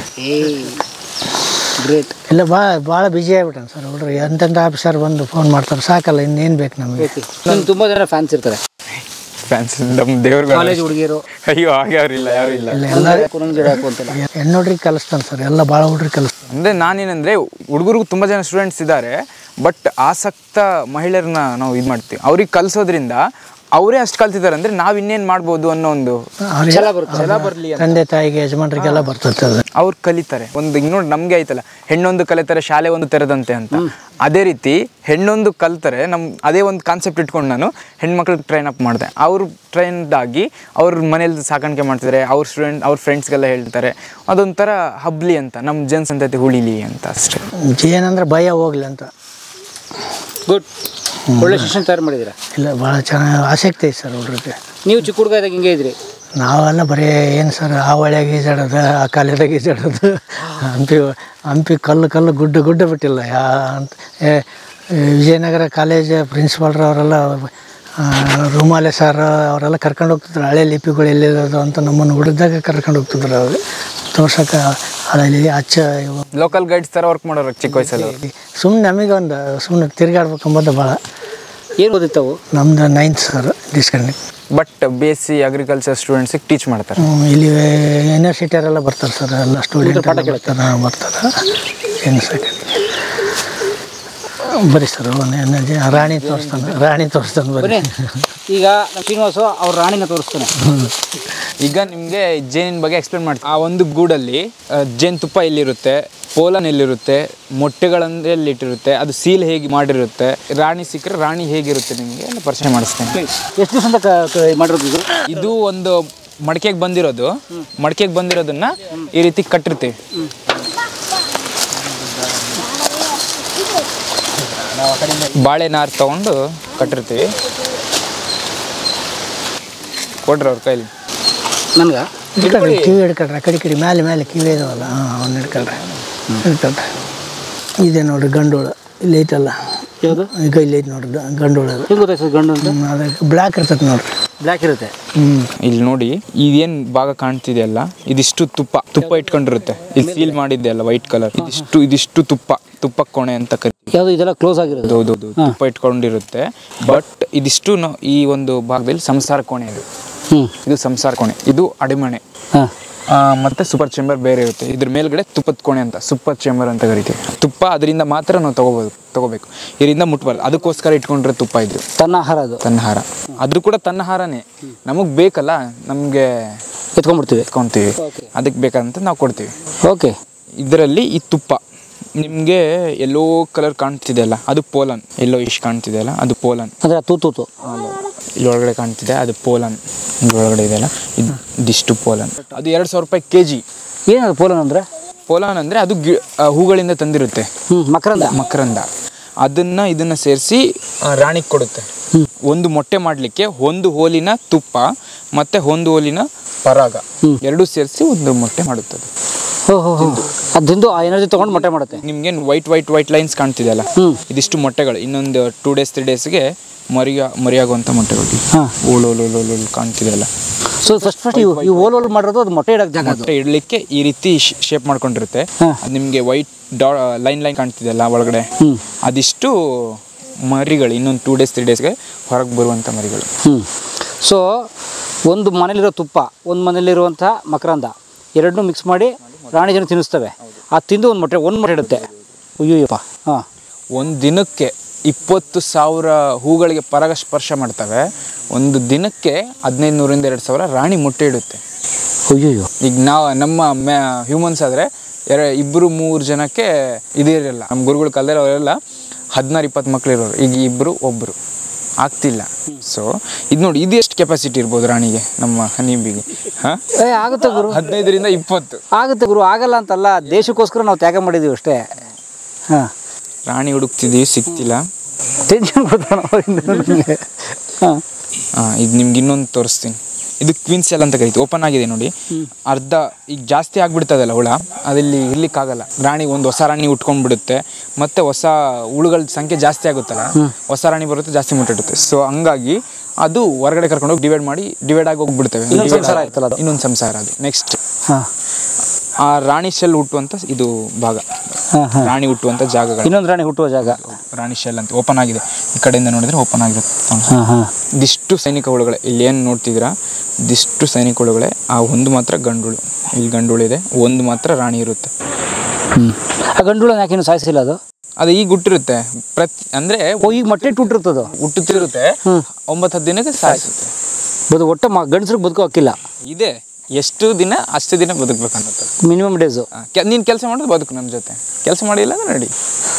ಗ್ರೇಟ್. ಇಲ್ಲ ಭಾಳ ಭಾಳ ಬಿಜಿ ಆಗ್ಬಿಟ್ಟಾನೆ ಸರ್ ಹುಡ್ರು. ಎಂತೆಂಥ ಆಫೀಸರ್ ಬಂದು ಫೋನ್ ಮಾಡ್ತಾರೆ, ಸಾಕಲ್ಲ ಇನ್ನೇನು ಬೇಕು ನಮಗೆ. ತುಂಬ ಜನ ಫ್ಯಾನ್ಸ್ ಇರ್ತಾರೆ. ಫ್ಯಾನ್ಸ್ ನಮ್ಮ ದೇವ್ರ ಕಾಲೇಜ್ ಹುಡುಗಿಯರು. ಅಯ್ಯೋ ಹಾಗೆ ಅವ್ರಿಲ್ಲ, ಯಾರು ಇಲ್ಲ. ಹೆಣ್ಣುಡ್ರಿಗೆ ಕಲಿಸ್ತಾನೆ ಸರ್, ಎಲ್ಲ ಭಾಳ ಹುಡ್ರಿಗೆ ಕಲಿಸ್ತಾನೆ. ಅಂದರೆ ನಾನೇನಂದರೆ ಹುಡುಗರಿಗೂ ತುಂಬ ಜನ ಸ್ಟೂಡೆಂಟ್ಸ್ ಇದ್ದಾರೆ, ಬಟ್ ಆಸಕ್ತ ಮಹಿಳೆಯರನ್ನ ನಾವು ಇದು ಮಾಡ್ತೀವಿ. ಅವ್ರಿಗೆ ಕಲಿಸೋದ್ರಿಂದ ಅವರೇ ಅಷ್ಟು ಕಲ್ತಿದ್ದಾರೆ ಅಂದ್ರೆ ನಾವ್ ಇನ್ನೇನ್ ಮಾಡ್ಬೋದು ಅನ್ನೋ ಒಂದು ಛಲ ಬರುತ್ತೆ ಛಲ ಬರಲಿ ತಂದೆ ತಾಯಿಗೆ ಯಜಮಾನರಿಗೆಲ್ಲ ಬರ್ತದೆ ಅದು. ಅವ್ರು ಕಲಿತಾರೆ. ಒಂದು ಈಗ ನೋಡಿ ನಮ್ಗೆ ಆಯ್ತಲ್ಲ, ಹೆಣ್ಣೊಂದು ಕಲಿತಾರೆ ಶಾಲೆ ಒಂದು ತೆರೆದಂತೆ ಅಂತ. ಅದೇ ರೀತಿ ಹೆಣ್ಣೊಂದು ಕಲ್ತಾರೆ ನಮ್ ಅದೇ ಒಂದು ಕಾನ್ಸೆಪ್ಟ್ ಇಟ್ಕೊಂಡು ನಾನು ಹೆಣ್ಮಕ್ಳಿಗೆ ಟ್ರೈನ್ ಅಪ್ ಮಾಡಿದೆ. ಅವರು ಟ್ರೈನ್ಡ್ ಆಗಿ ಅವ್ರ ಮನೇಲಿ ಸಾಕಾಣಿಕೆ ಮಾಡ್ತಿದ್ದಾರೆ, ಅವ್ರ ಸ್ಟೂಡೆಂಟ್ ಅವ್ರ ಫ್ರೆಂಡ್ಸ್ಗೆಲ್ಲ ಹೇಳ್ತಾರೆ. ಅದೊಂಥರ ಹಬ್ಲಿ ಅಂತ, ನಮ್ಮ ಜನಸಂತತಿ ಉಳಿಲಿ ಅಂತ ಅಷ್ಟೇ. ಏನಂದ್ರೆ ಭಯ ಹೋಗ್ಲಿ ಅಂತ. ಗುಡ್, ಒಳ್ಳೆ ಶಿಕ್ಷಣ ತಯಾರು ಮಾಡಿದ್ದೀರಾ. ಇಲ್ಲ ಭಾಳ ಚೆನ್ನಾಗಿ ಆಸಕ್ತಿ ಐತೆ ಸರ್ ಹುಡುಗರಿಗೆ. ನೀವು ಚಿಕ್ಕ ಹುಡುಗ ಇದ್ದಾಗ ಹಿಂಗೆ ಇದ್ರಿ? ನಾವೆಲ್ಲ ಬರೀ ಏನು ಸರ್ ಆ ಹೊಳ್ಯಾಗ ಈಜಾಡೋದು, ಆ ಕಾಲೇದಾಗ ಈಜಾಡೋದು, ಹಂಪಿ ಹಂಪಿ ಕಲ್ಲು ಕಲ್ಲು ಗುಡ್ಡ ಗುಡ್ಡ ಬಿಟ್ಟಿಲ್ಲ ಯಾ ಅಂತ. ವಿಜಯನಗರ ಕಾಲೇಜ್ ಪ್ರಿನ್ಸಿಪಾಲ್ರು ಅವರೆಲ್ಲ ರೂಮಾಲೆ ಸರ್ ಅವರೆಲ್ಲ ಕರ್ಕೊಂಡು ಹೋಗ್ತಿದ್ರು. ಹಳೆ ಲಿಪಿಗಳು ಎಲ್ಲಿರೋದು ಅಂತ ನಮ್ಮನ್ನು ಹುಡುಗದಾಗ ಕರ್ಕೊಂಡು ಹೋಗ್ತಿದ್ರು. ಅವರು ತೋರ್ಸೋಕೆ ಹಳೆ ಅಚ್ಚ ಲೋಕಲ್ ಗೈಡ್ಸ್ ಥರ ವರ್ಕ್ ಮಾಡೋರು ಚಿಕ್ಕ ವಯಸ್ಸಲ್ಲಿ. ಸುಮ್ಮನೆ ನಮಗೊಂದು ಸುಮ್ಮನೆ ತಿರುಗಾಡ್ಬೇಕಂಬುದು ಭಾಳ. ಏನು ಓದಿತ್ತವು? ನಮ್ದು ನೈನ್ತ್ ಸರ್ ಡಿಸ್ಕಂಡಿಂಗ್. But B S C agriculture ಸ್ಟೂಡೆಂಟ್ಸಿಗೆ ಟೀಚ್ ಮಾಡ್ತಾರೆ. ಇಲ್ಲಿ ಯೂನಿವರ್ಸಿಟಿಯವರೆಲ್ಲ ಬರ್ತಾರೆ ಸರ್, ಎಲ್ಲ ಸ್ಟೂಡೆಂಟ್ ಬರ್ತಾರೆ ಬರ್ತಾರೆ ಏನು ಸೆಕೆಂಡ್ ಬರೀ ಸರ್. ರಾಣಿ ತೋರಿಸ್ತಾನೆ ರಾಣಿ ತೋರಿಸ್ತಾನೆ ಬರೀ. ಈಗ ನಮ್ಮ ಶ್ರೀನಿವಾಸು ಅವ್ರ ರಾಣಿನ ತೋರಿಸ್ತಾನೆ. ಈಗ ನಿಮಗೆ ಜೇನಿನ ಬಗ್ಗೆ ಎಕ್ಸ್ಪ್ಲೇನ್ ಮಾಡ್ತೀನಿ. ಆ ಒಂದು ಗೂಡಲ್ಲಿ ಜೇನು ತುಪ್ಪ ಎಲ್ಲಿರುತ್ತೆ, ಪೋಲನ್ ಎಲ್ಲಿರುತ್ತೆ, ಮೊಟ್ಟೆಗಳಂದ್ರೆ ಎಲ್ಲಿಟ್ಟಿರುತ್ತೆ, ಅದು ಸೀಲ್ ಹೇಗೆ ಮಾಡಿರುತ್ತೆ, ರಾಣಿ ಸಿಕ್ಕರೆ ರಾಣಿ ಹೇಗಿರುತ್ತೆ ನಿಮಗೆ ಎಲ್ಲ ಪರಿಚಯ ಮಾಡಿಸ್ತೇನೆ. ಎಷ್ಟು ದಿವಸ ಅಂತ ಮಾಡಿರೋದು? ಇದು ಒಂದು ಮಡಿಕೆಗೆ ಬಂದಿರೋದು. ಮಡಿಕೆಗೆ ಬಂದಿರೋದನ್ನ ಈ ರೀತಿ ಕಟ್ಟಿರ್ತೀವಿ. ಬಾಳೆ ನಾರು ತಗೊಂಡು ಕಟ್ಟಿರ್ತೀವಿ. ಕೊಡ್ರಿ ಅವ್ರ ಕೈಲಿ. ನನ್ಗೆ ಹಿಡ್ಕೊಳ್ರಿ, ಕಿವಿ ಹಿಡ್ಕೊಳ್ರಿ, ಕಡೆ ಕಡೆ ಮೇಲೆ ಮೇಲೆ ಕಿವಿ ಇದಾವಲ್ಲ, ಹಾಂ ಅವ್ನು ಹಿಡ್ಕೊಳ್ರಿ ಹಿಡ್ಕೊಳ್ರಿ. ಇದೆ ನೋಡ್ರಿ ಗಂಡೋಳು ಇಲ್ಲಿ ಐತಲ್ಲ. ಯಾವುದು? ಈಗ ಇಲ್ಲಿ ಐತೆ ನೋಡ್ರಿ ಗಂಡೋಳು. ಅದು ಹೆಂಗೆ ಗೊತ್ತಾಯ್ತು ಗಂಡು ಅಂತ? ಅದಕ್ಕೆ ಬ್ಲ್ಯಾಕ್ ಇರ್ತದೆ ನೋಡ್ರಿ. ಬ್ಲ್ಯಾಕ್ ಇರುತ್ತೆ. ಹ್ಞೂ ಇಲ್ಲಿ ನೋಡಿ, ಇದೇನು ಭಾಗ ಕಾಣ್ತಿದೆಯಲ್ಲ, ಇದಿಷ್ಟು ತುಪ್ಪ ತುಪ್ಪ ಇಟ್ಕೊಂಡಿರುತ್ತೆ. ಇಲ್ಲಿ ಸೀಲ್ ಮಾಡಿದ್ದೆ ಅಲ್ಲ ವೈಟ್ ಕಲರ್, ಇದಿಷ್ಟು ಇದಿಷ್ಟು ತುಪ್ಪ ತುಪ್ಪ ಕೋಣೆ ಅಂತ ಕರಿತೀವಿ. ಯಾವುದು ಇದೆಲ್ಲ ಕ್ಲೋಸ್ ಆಗಿರೋದು? ಹೌದೌದು, ತುಪ್ಪ ಇಟ್ಕೊಂಡಿರುತ್ತೆ. ಬಟ್ ಇದಿಷ್ಟು ಈ ಒಂದು ಭಾಗದಲ್ಲಿ ಸಂಸಾರ ಕೋಣೆ ಇದು. ಹ್ಞೂ, ಇದು ಸಂಸಾರ ಕೋಣೆ, ಇದು ಅಡಿಮಣೆ. ಹಾಂ, ಮತ್ತೆ ಸೂಪರ್ ಚೇಂಬರ್ ಬೇರೆ ಇರುತ್ತೆ. ಇದ್ರ ಮೇಲ್ಗಡೆ ತುಪ್ಪದ ಕೋಣೆ ಅಂತ, ಸೂಪರ್ ಚೇಂಬರ್ ಅಂತ ಕರಿತೀವಿ. ತುಪ್ಪ ಅದರಿಂದ ಮಾತ್ರ ನಾವು ತಗೋಬೋದು ತಗೋಬೇಕು ಇದರಿಂದ ಮುಟ್ಬಾರ್ದು. ಅದಕ್ಕೋಸ್ಕರ ಇಟ್ಕೊಂಡ್ರೆ ತುಪ್ಪ ಇದ್ದು ತನ್ನ ಆಹಾರ ಅದು. ತನ್ನ ಆಹಾರ ಅದು ಕೂಡ ತನ್ನ ಆಹಾರನೇ. ನಮಗೆ ಬೇಕಲ್ಲ, ನಮಗೆ ಎತ್ಕೊಂಡ್ಬಿಡ್ತೀವಿ ಎತ್ಕೊಂತೀವಿ, ಅದಕ್ಕೆ ಬೇಕಂತ ನಾವು ಕೊಡ್ತೀವಿ. ಓಕೆ. ಇದರಲ್ಲಿ ಈ ತುಪ್ಪ ನಿಮಗೆ ಎಲ್ಲೋ ಕಲರ್ ಕಾಣ್ತಿದೆ ಅಲ್ಲ, ಅದು ಪೋಲನ್. ಎಲ್ಲೋ ಇಷ್ಟು ಕಾಣ್ತಿದೆ ಅಲ್ಲ, ಅದು ಪೋಲನ್. ಅಂದರೆ ತೂ ತೂತು ಇಲ್ಲಿ ಒಳಗಡೆ ಕಾಣ್ತಿದೆ, ಅದು ಪೋಲನ್. ಒಳಗಡೆ ಇದೆಯಲ್ಲ, ಇದು ಇದಿಷ್ಟು ಪೋಲನ್. ಅದು ಎರಡು ಸಾವಿರ ರೂಪಾಯಿ ಕೆ ಜಿ. ಏನದು ಪೋಲನ್ ಅಂದರೆ? ಪೋಲನ್ ಅಂದರೆ ಅದು ಗಿ ಹೂಗಳಿಂದ ತಂದಿರುತ್ತೆ. ಹ್ಞೂ, ಮಕರಂದ. ಮಕರಂದ ಅದನ್ನು ಇದನ್ನು ಸೇರಿಸಿ ರಾಣಿಗೆ ಕೊಡುತ್ತೆ. ಒಂದು ಮೊಟ್ಟೆ ಮಾಡಲಿಕ್ಕೆ ಒಂದು ಹೋಲಿನ ತುಪ್ಪ ಮತ್ತು ಒಂದು ಹೋಲಿನ ಪರಾಗ ಎರಡೂ ಸೇರಿಸಿ ಒಂದು ಮೊಟ್ಟೆ ಮಾಡುತ್ತದೆ. ಓಹೋ, ಅದು ತಿಂದು ಆ ಎನರ್ಜಿ ತೊಗೊಂಡು ಮೊಟ್ಟೆ ಮಾಡುತ್ತೆ. ನಿಮ್ಗೇನು ವೈಟ್ ವೈಟ್ ವೈಟ್ ಲೈನ್ಸ್ ಕಾಣ್ತಿದೆಯಲ್ಲ, ಇದಿಷ್ಟು ಮೊಟ್ಟೆಗಳು ಇನ್ನೊಂದು ಟೂ ಡೇಸ್ ತ್ರೀ ಡೇಸ್ಗೆ ಮರಿಯ ಮರಿಯಾಗುವಂಥ ಮೊಟ್ಟೆಗಳು. ಹಾಂ, ಓಲೋಲೋಲೋಲೋ ಕಾಣ್ತಿದೆಯಲ್ಲ. ಸೊ ಫಸ್ಟ್ ಫಸ್ಟ್ ಇವು ಈ ಓಲ್ ಓಲ್ ಮಾಡಿರೋದು ಅದು ಮೊಟ್ಟೆ ಇಡೋಕ್ಕೆ ಜಾಗ. ಮೊಟ್ಟೆ ಇಡಲಿಕ್ಕೆ ಈ ರೀತಿ ಶೇಪ್ ಮಾಡ್ಕೊಂಡಿರುತ್ತೆ. ಅದು ನಿಮಗೆ ವೈಟ್ ಡಾ ಲೈನ್ ಲೈನ್ ಕಾಣ್ತಿದೆಯಲ್ಲ ಒಳಗಡೆ, ಅದಿಷ್ಟು ಮರಿಗಳು ಇನ್ನೊಂದು ಟೂ ಡೇಸ್ ತ್ರೀ ಡೇಸ್ಗೆ ಹೊರಗೆ ಬರುವಂಥ ಮರಿಗಳು. ಹ್ಞೂ. ಸೊ ಒಂದು ಮನೇಲಿರೋ ತುಪ್ಪ, ಒಂದು ಮನೇಲಿರುವಂಥ ಮಕರಂದ ಎರಡನ್ನೂ ಮಿಕ್ಸ್ ಮಾಡಿ ರಾಣಿ ಜನ ತಿನ್ನಿಸ್ತವೆ. ಅದು ತಿಂದು ಒಂದು ಮೊಟ್ಟೆ ಒಂದು ಮೊಟ್ಟೆ ಇಡುತ್ತೆ. ಅಯ್ಯೋಯಪ್ಪ. ಹಾಂ, ಒಂದು ದಿನಕ್ಕೆ ಇಪ್ಪತ್ತು ಸಾವಿರ ಹೂಗಳಿಗೆ ಪರಾಗಸ್ಪರ್ಶ ಮಾಡ್ತವೆ. ಒಂದು ದಿನಕ್ಕೆ ಹದಿನೈದು ನೂರಿಂದ ಎರಡು ಸಾವಿರ ರಾಣಿ ಮೊಟ್ಟೆ ಇಡುತ್ತೆ. ಅಯ್ಯೋಯ್ಯೋ. ಈಗ ನಾವು ನಮ್ಮ ಮ್ಯಾ ಹ್ಯೂಮನ್ಸ್ ಆದರೆ ಎರ ಇಬ್ಬರು ಮೂರು ಜನಕ್ಕೆ ಇದಿರಲ್ಲ. ನಮ್ಮ ಗುರುಗಳ ಕಾಲದಲ್ಲಿ ಅವರೆಲ್ಲ ಹದಿನಾರು ಇಪ್ಪತ್ತು ಮಕ್ಳು ಇರೋರು. ಈಗ ಇಬ್ಬರು ಒಬ್ಬರು ಆಗ್ತಿಲ್ಲ. ಸೊ ಇದು ನೋಡಿ, ಇದು ಎಷ್ಟು ಕೆಪಾಸಿಟಿ ಇರ್ಬೋದು ರಾಣಿಗೆ, ನಮ್ಮ ಹನಿಬಿಗೆ? ಹಾಂ, ಏ ಆಗುತ್ತೆ ಗುರು, ಹದಿನೈದರಿಂದ ಇಪ್ಪತ್ತು ಆಗುತ್ತೆ ಗುರು. ಆಗಲ್ಲ ಅಂತಲ್ಲ, ದೇಶಕ್ಕೋಸ್ಕರ ನಾವು ತ್ಯಾಗ ಮಾಡಿದ್ದೀವಿ ಅಷ್ಟೇ. ಹಾಂ, ರಾಣಿ ಹುಡುಕ್ತಿದ್ದೀವಿ, ಸಿಗ್ತಿಲ್ಲ. ಟೆನ್ಷನ್ ಕೊಡ್ತಾನೆ. ಹಾಂ ಹಾಂ, ಇದು ನಿಮ್ಗೆ ಇನ್ನೊಂದು ತೋರಿಸ್ತೀನಿ. ಇದು ಕ್ವೀನ್ ಸೆಲ್ ಅಂತ ಕರೀತೀವಿ. ಓಪನ್ ಆಗಿದೆ ನೋಡಿ. ಅರ್ಧ ಈಗ ಜಾಸ್ತಿ ಆಗ್ಬಿಡ್ತದಲ್ಲ ಹುಳ, ಅದಲ್ಲಿ ಇರ್ಲಿಕ್ಕಾಗಲ್ಲ. ರಾಣಿ ಒಂದು ಹೊಸ ರಾಣಿ ಉಟ್ಕೊಂಡ್ಬಿಡುತ್ತೆ, ಮತ್ತೆ ಹೊಸ ಹುಳುಗಳ ಸಂಖ್ಯೆ ಜಾಸ್ತಿ ಆಗುತ್ತಲ್ಲ, ಹೊಸ ರಾಣಿ ಬರುತ್ತೆ, ಜಾಸ್ತಿ ಮುಟ್ಟಿಡುತ್ತೆ. ಸೊ ಹಂಗಾಗಿ ಅದು ಹೊರಗಡೆ ಕರ್ಕೊಂಡೋಗಿ ಡಿವೈಡ್ ಮಾಡಿ ಡಿವೈಡ್ ಆಗಿ ಹೋಗ್ಬಿಡ್ತೇವೆ. ಇನ್ನೊಂದು ಸಂಸಾರ ಅದು ನೆಕ್ಸ್ಟ್. ಹಾಂ, ಆ ರಾಣಿ ಶೆಲ್ ಹುಟ್ಟುವಂಥ ಇದು ಭಾಗ, ರಾಣಿ ಹುಟ್ಟುವಂಥ ಜಾಗಗಳು. ಇನ್ನೊಂದು ರಾಣಿ ಹುಟ್ಟುವ ಜಾಗ ರಾಣಿ ಶೆಲ್ ಅಂತ ಓಪನ್ ಆಗಿದೆ. ಈ ಕಡೆಯಿಂದ ನೋಡಿದ್ರೆ ಓಪನ್ ಆಗಿರುತ್ತೆ. ಹಾಂ ಹಾಂ, ಇದಿಷ್ಟು ಸೈನಿಕ ಹುಳುಗಳೇ. ಇಲ್ಲಿ ಏನು ನೋಡ್ತಿದ್ದೀರಾ, ಇದಿಷ್ಟು ಸೈನಿಕ ಹುಳುಗಳೇ. ಆ ಒಂದು ಮಾತ್ರ ಗಂಡುಳು, ಇಲ್ಲಿ ಗಂಡುಳು ಇದೆ, ಒಂದು ಮಾತ್ರ ರಾಣಿ ಇರುತ್ತೆ. ಹ್ಞೂ. ಆ ಗಂಡುಳು ಯಾಕೆ ಇನ್ನೂ ಸಾಯಿಸಿಲ್ಲ ಅದು? ಅದು ಈಗ ಹುಟ್ಟಿರುತ್ತೆ ಪ್ರತಿ ಅಂದರೆ ಓ ಈಗ ಮೊಟ್ಟೆ ಹುಟ್ಟಿರ್ತದ ಹುಟ್ಟುತ್ತಿರುತ್ತೆ ಒಂಬತ್ತು ಹತ್ತು ದಿನಕ್ಕೆ ಸಾಯಿಸುತ್ತೆ. ಬದು ಒಟ್ಟು ಮ ಗಂಡಸ್ರಿಗೆ ಬದುಕೋ ಹಕ್ಕಿಲ್ಲ ಇದೆ, ಎಷ್ಟು ದಿನ ಅಷ್ಟು ದಿನ ಬದುಕಬೇಕನ್ನತ್ತೆ. Minimum days. ನೀನು ಕೆಲಸ ಮಾಡೋದು ಬದುಕು ನಮ್ಮ ಜೊತೆ, ಕೆಲಸ ಮಾಡಿಲ್ಲ ಅಂದ್ರೆ ನಡಿ.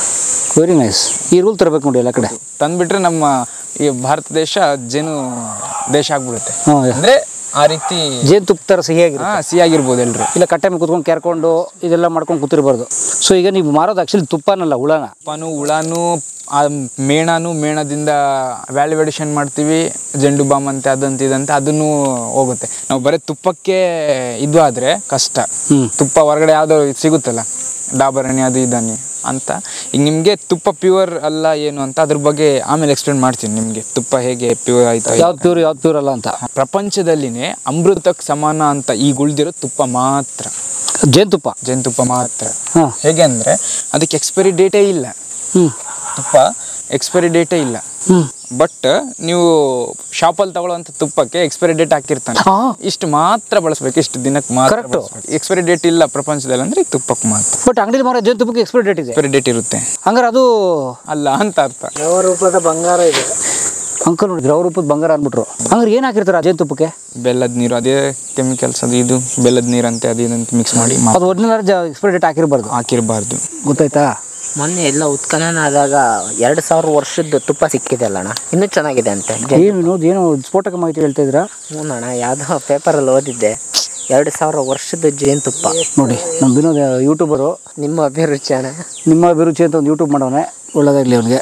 Very nice. ಈ ರೂಲ್ ತರಬೇಕು ನೋಡಿ ಎಲ್ಲ ಕಡೆ. ತಂದುಬಿಟ್ರೆ ನಮ್ಮ ಈ ಭಾರತ ದೇಶ ಜೇನು ದೇಶ ಆಗ್ಬಿಡುತ್ತೆ. ಹಾಂ, ಅಂದರೆ ಆ ರೀತಿ ಜೇನುತುಪ್ಪ ಥರ ಸಿಹಿಯಾಗಿರುತ್ತೆ. ಹಾಂ, ಸಿಹಿಯಾಗಿರ್ಬೋದು ಎಲ್ಲರೂ. ಇಲ್ಲ ಕಟ್ಟೆ ಮೇಲೆ ಕುತ್ಕೊಂಡು ಕೆರ್ಕೊಂಡು ಇದೆಲ್ಲ ಮಾಡ್ಕೊಂಡು ಕೂತಿರ್ಬಾರ್ದು. ಸೊ ಈಗ ನೀವು ಮಾರೋದು ಆ್ಯಕ್ಚುಲಿ ತುಪ್ಪನಲ್ಲ, ಹುಳನ. ತುಪ್ಪನೂ ಹುಳನೂ ಆ ಮೇಣನೂ ಮೇಣದಿಂದ ವ್ಯಾಲ್ಯುವೇಷನ್ ಮಾಡ್ತೀವಿ. ಜಂಡು ಬಾಮ್ ಅಂತೆ ಅದಂತೆ ಇದಂತೆ ಅದನ್ನು ಹೋಗುತ್ತೆ. ನಾವು ಬರೀ ತುಪ್ಪಕ್ಕೆ ಇದು ಆದರೆ ಕಷ್ಟ. ತುಪ್ಪ ಹೊರಗಡೆ ಯಾವುದೋ ಸಿಗುತ್ತಲ್ಲ, ಡಾಬರಣಿ ಅದು ಇದನ್ನೇ ಅಂತ. ಈಗ ನಿಮಗೆ ತುಪ್ಪ ಪ್ಯೂರ್ ಅಲ್ಲ ಏನು ಅಂತ ಅದ್ರ ಬಗ್ಗೆ ಆಮೇಲೆ ಎಕ್ಸ್ಪ್ಲೇನ್ ಮಾಡ್ತೀನಿ ನಿಮಗೆ. ತುಪ್ಪ ಹೇಗೆ ಪ್ಯೂರ್ ಆಯ್ತು, ಯಾವ್ದು ಪ್ಯೂರ್ ಯಾವ್ದು ಪ್ಯೂರ್ ಅಲ್ಲ ಅಂತ. ಪ್ರಪಂಚದಲ್ಲಿನೇ ಅಮೃತಕ್ಕೆ ಸಮಾನ ಅಂತ ಈಗ ಉಳಿದಿರೋ ತುಪ್ಪ ಮಾತ್ರ, ಜೇನುತುಪ್ಪ. ಜೇನುತುಪ್ಪ ಮಾತ್ರ. ಹಾಂ, ಹೇಗೆ ಅಂದರೆ ಅದಕ್ಕೆ ಎಕ್ಸ್ಪೈರಿ ಡೇಟೇ ಇಲ್ಲ. ಹ್ಞೂ, ತುಪ್ಪ ಎಕ್ಸ್ಪೈರಿ ಡೇಟೇ ಇಲ್ಲ. ಹ್ಞೂ. ಬಟ್ ನೀವು ಶಾಪಲ್ಲಿ ತಗೊಳ್ಳೋಂಥ ತುಪ್ಪಕ್ಕೆ ಎಕ್ಸ್ಪೈರಿ ಡೇಟ್ ಹಾಕಿರ್ತಾನೆ. ಇಷ್ಟು ಮಾತ್ರ ಬಳಸ್ಬೇಕು, ಇಷ್ಟು ದಿನಕ್ಕೆ ಮಾತ್ರ ಬಳಸ್ಬೇಕು. ಎಕ್ಸ್ಪೈರಿ ಡೇಟ್ ಇಲ್ಲ ಪ್ರಪಂಚದಲ್ಲಿ ಅಂದರೆ ಈ ತುಪ್ಪಕ್ಕೆ ಮಾತ್ರ. ಬಟ್ ಅಂಗಡಿ ಮಾರೋ ಜೇನುತುಪ್ಪಕ್ಕೆ ಎಕ್ಸ್ಪೈರಿ ಡೇಟ್ ಇದೆ. ಎಕ್ಸ್ಪೈರಿ ಡೇಟ್ ಇರುತ್ತೆ. ಹಂಗಾರೆ ಅದು ಅಲ್ಲ ಅಂತ ಅರ್ಥ. ಯಾವ ರೂಪದ ಬಂಗಾರ ಇದೆ ಅಂಕಲ್ ನೋಡಿ, ದ್ರವ ರೂಪದ ಬಂಗಾರ ಅಂದ್ಬಿಟ್ರು. ಹಂಗಾರೆ ಏನು ಹಾಕಿರ್ತಾರೆ ಆ ಜೇನುತುಪ್ಪಕ್ಕೆ? ಬೆಲ್ಲದ ನೀರು, ಅದೇ ಕೆಮಿಕಲ್ಸ್ ಅದು ಇದು ಬೆಲ್ಲದ ನೀರಂತೆ ಅದು ಇದಂತೆ ಮಿಕ್ಸ್ ಮಾಡಿ ಅದು ಒರಿಜಿನಲ್ ಎಕ್ಸ್ಪೈರಿ ಡೇಟ್ ಹಾಕಿರಬಾರ್ದು. ಹಾಕಿರಬಾರ್ದು. ಗೊತ್ತಾಯ್ತಾ? ಮೊನ್ನೆ ಎಲ್ಲ ಉತ್ಖನನ ಆದಾಗ ಎರಡು ಸಾವಿರ ವರ್ಷದ ತುಪ್ಪ ಸಿಕ್ಕಿದೆ ಅಲ್ಲ ಅಣ್ಣ, ಇನ್ನೂ ಚೆನ್ನಾಗಿದೆ ಅಂತೆ. ಏನು ನೋದು ಏನೋ ಸ್ಫೋಟಕ ಮಾಹಿತಿ ಹೇಳ್ತಾ ಇದ್ದೀರಾ? ಹ್ಞೂ ಅಣ್ಣ, ಯಾವುದೋ ಪೇಪರಲ್ಲಿ ಓದಿದ್ದೆ, ಎರಡು ಸಾವಿರ ವರ್ಷದ ಜೇನುತುಪ್ಪ. ನೋಡಿ ನಮ್ಮ ವಿನೋದ್ ಯೂಟ್ಯೂಬರು, ನಿಮ್ಮ ಅಭಿರುಚಿ ಅಣ್ಣ. ನಿಮ್ಮ ಅಭಿರುಚಿ ಅಂತ ಒಂದು ಯೂಟ್ಯೂಬ್ ಮಾಡೋನೆ, ಒಳ್ಳೆದಾಗಲಿ ಅವನಿಗೆ.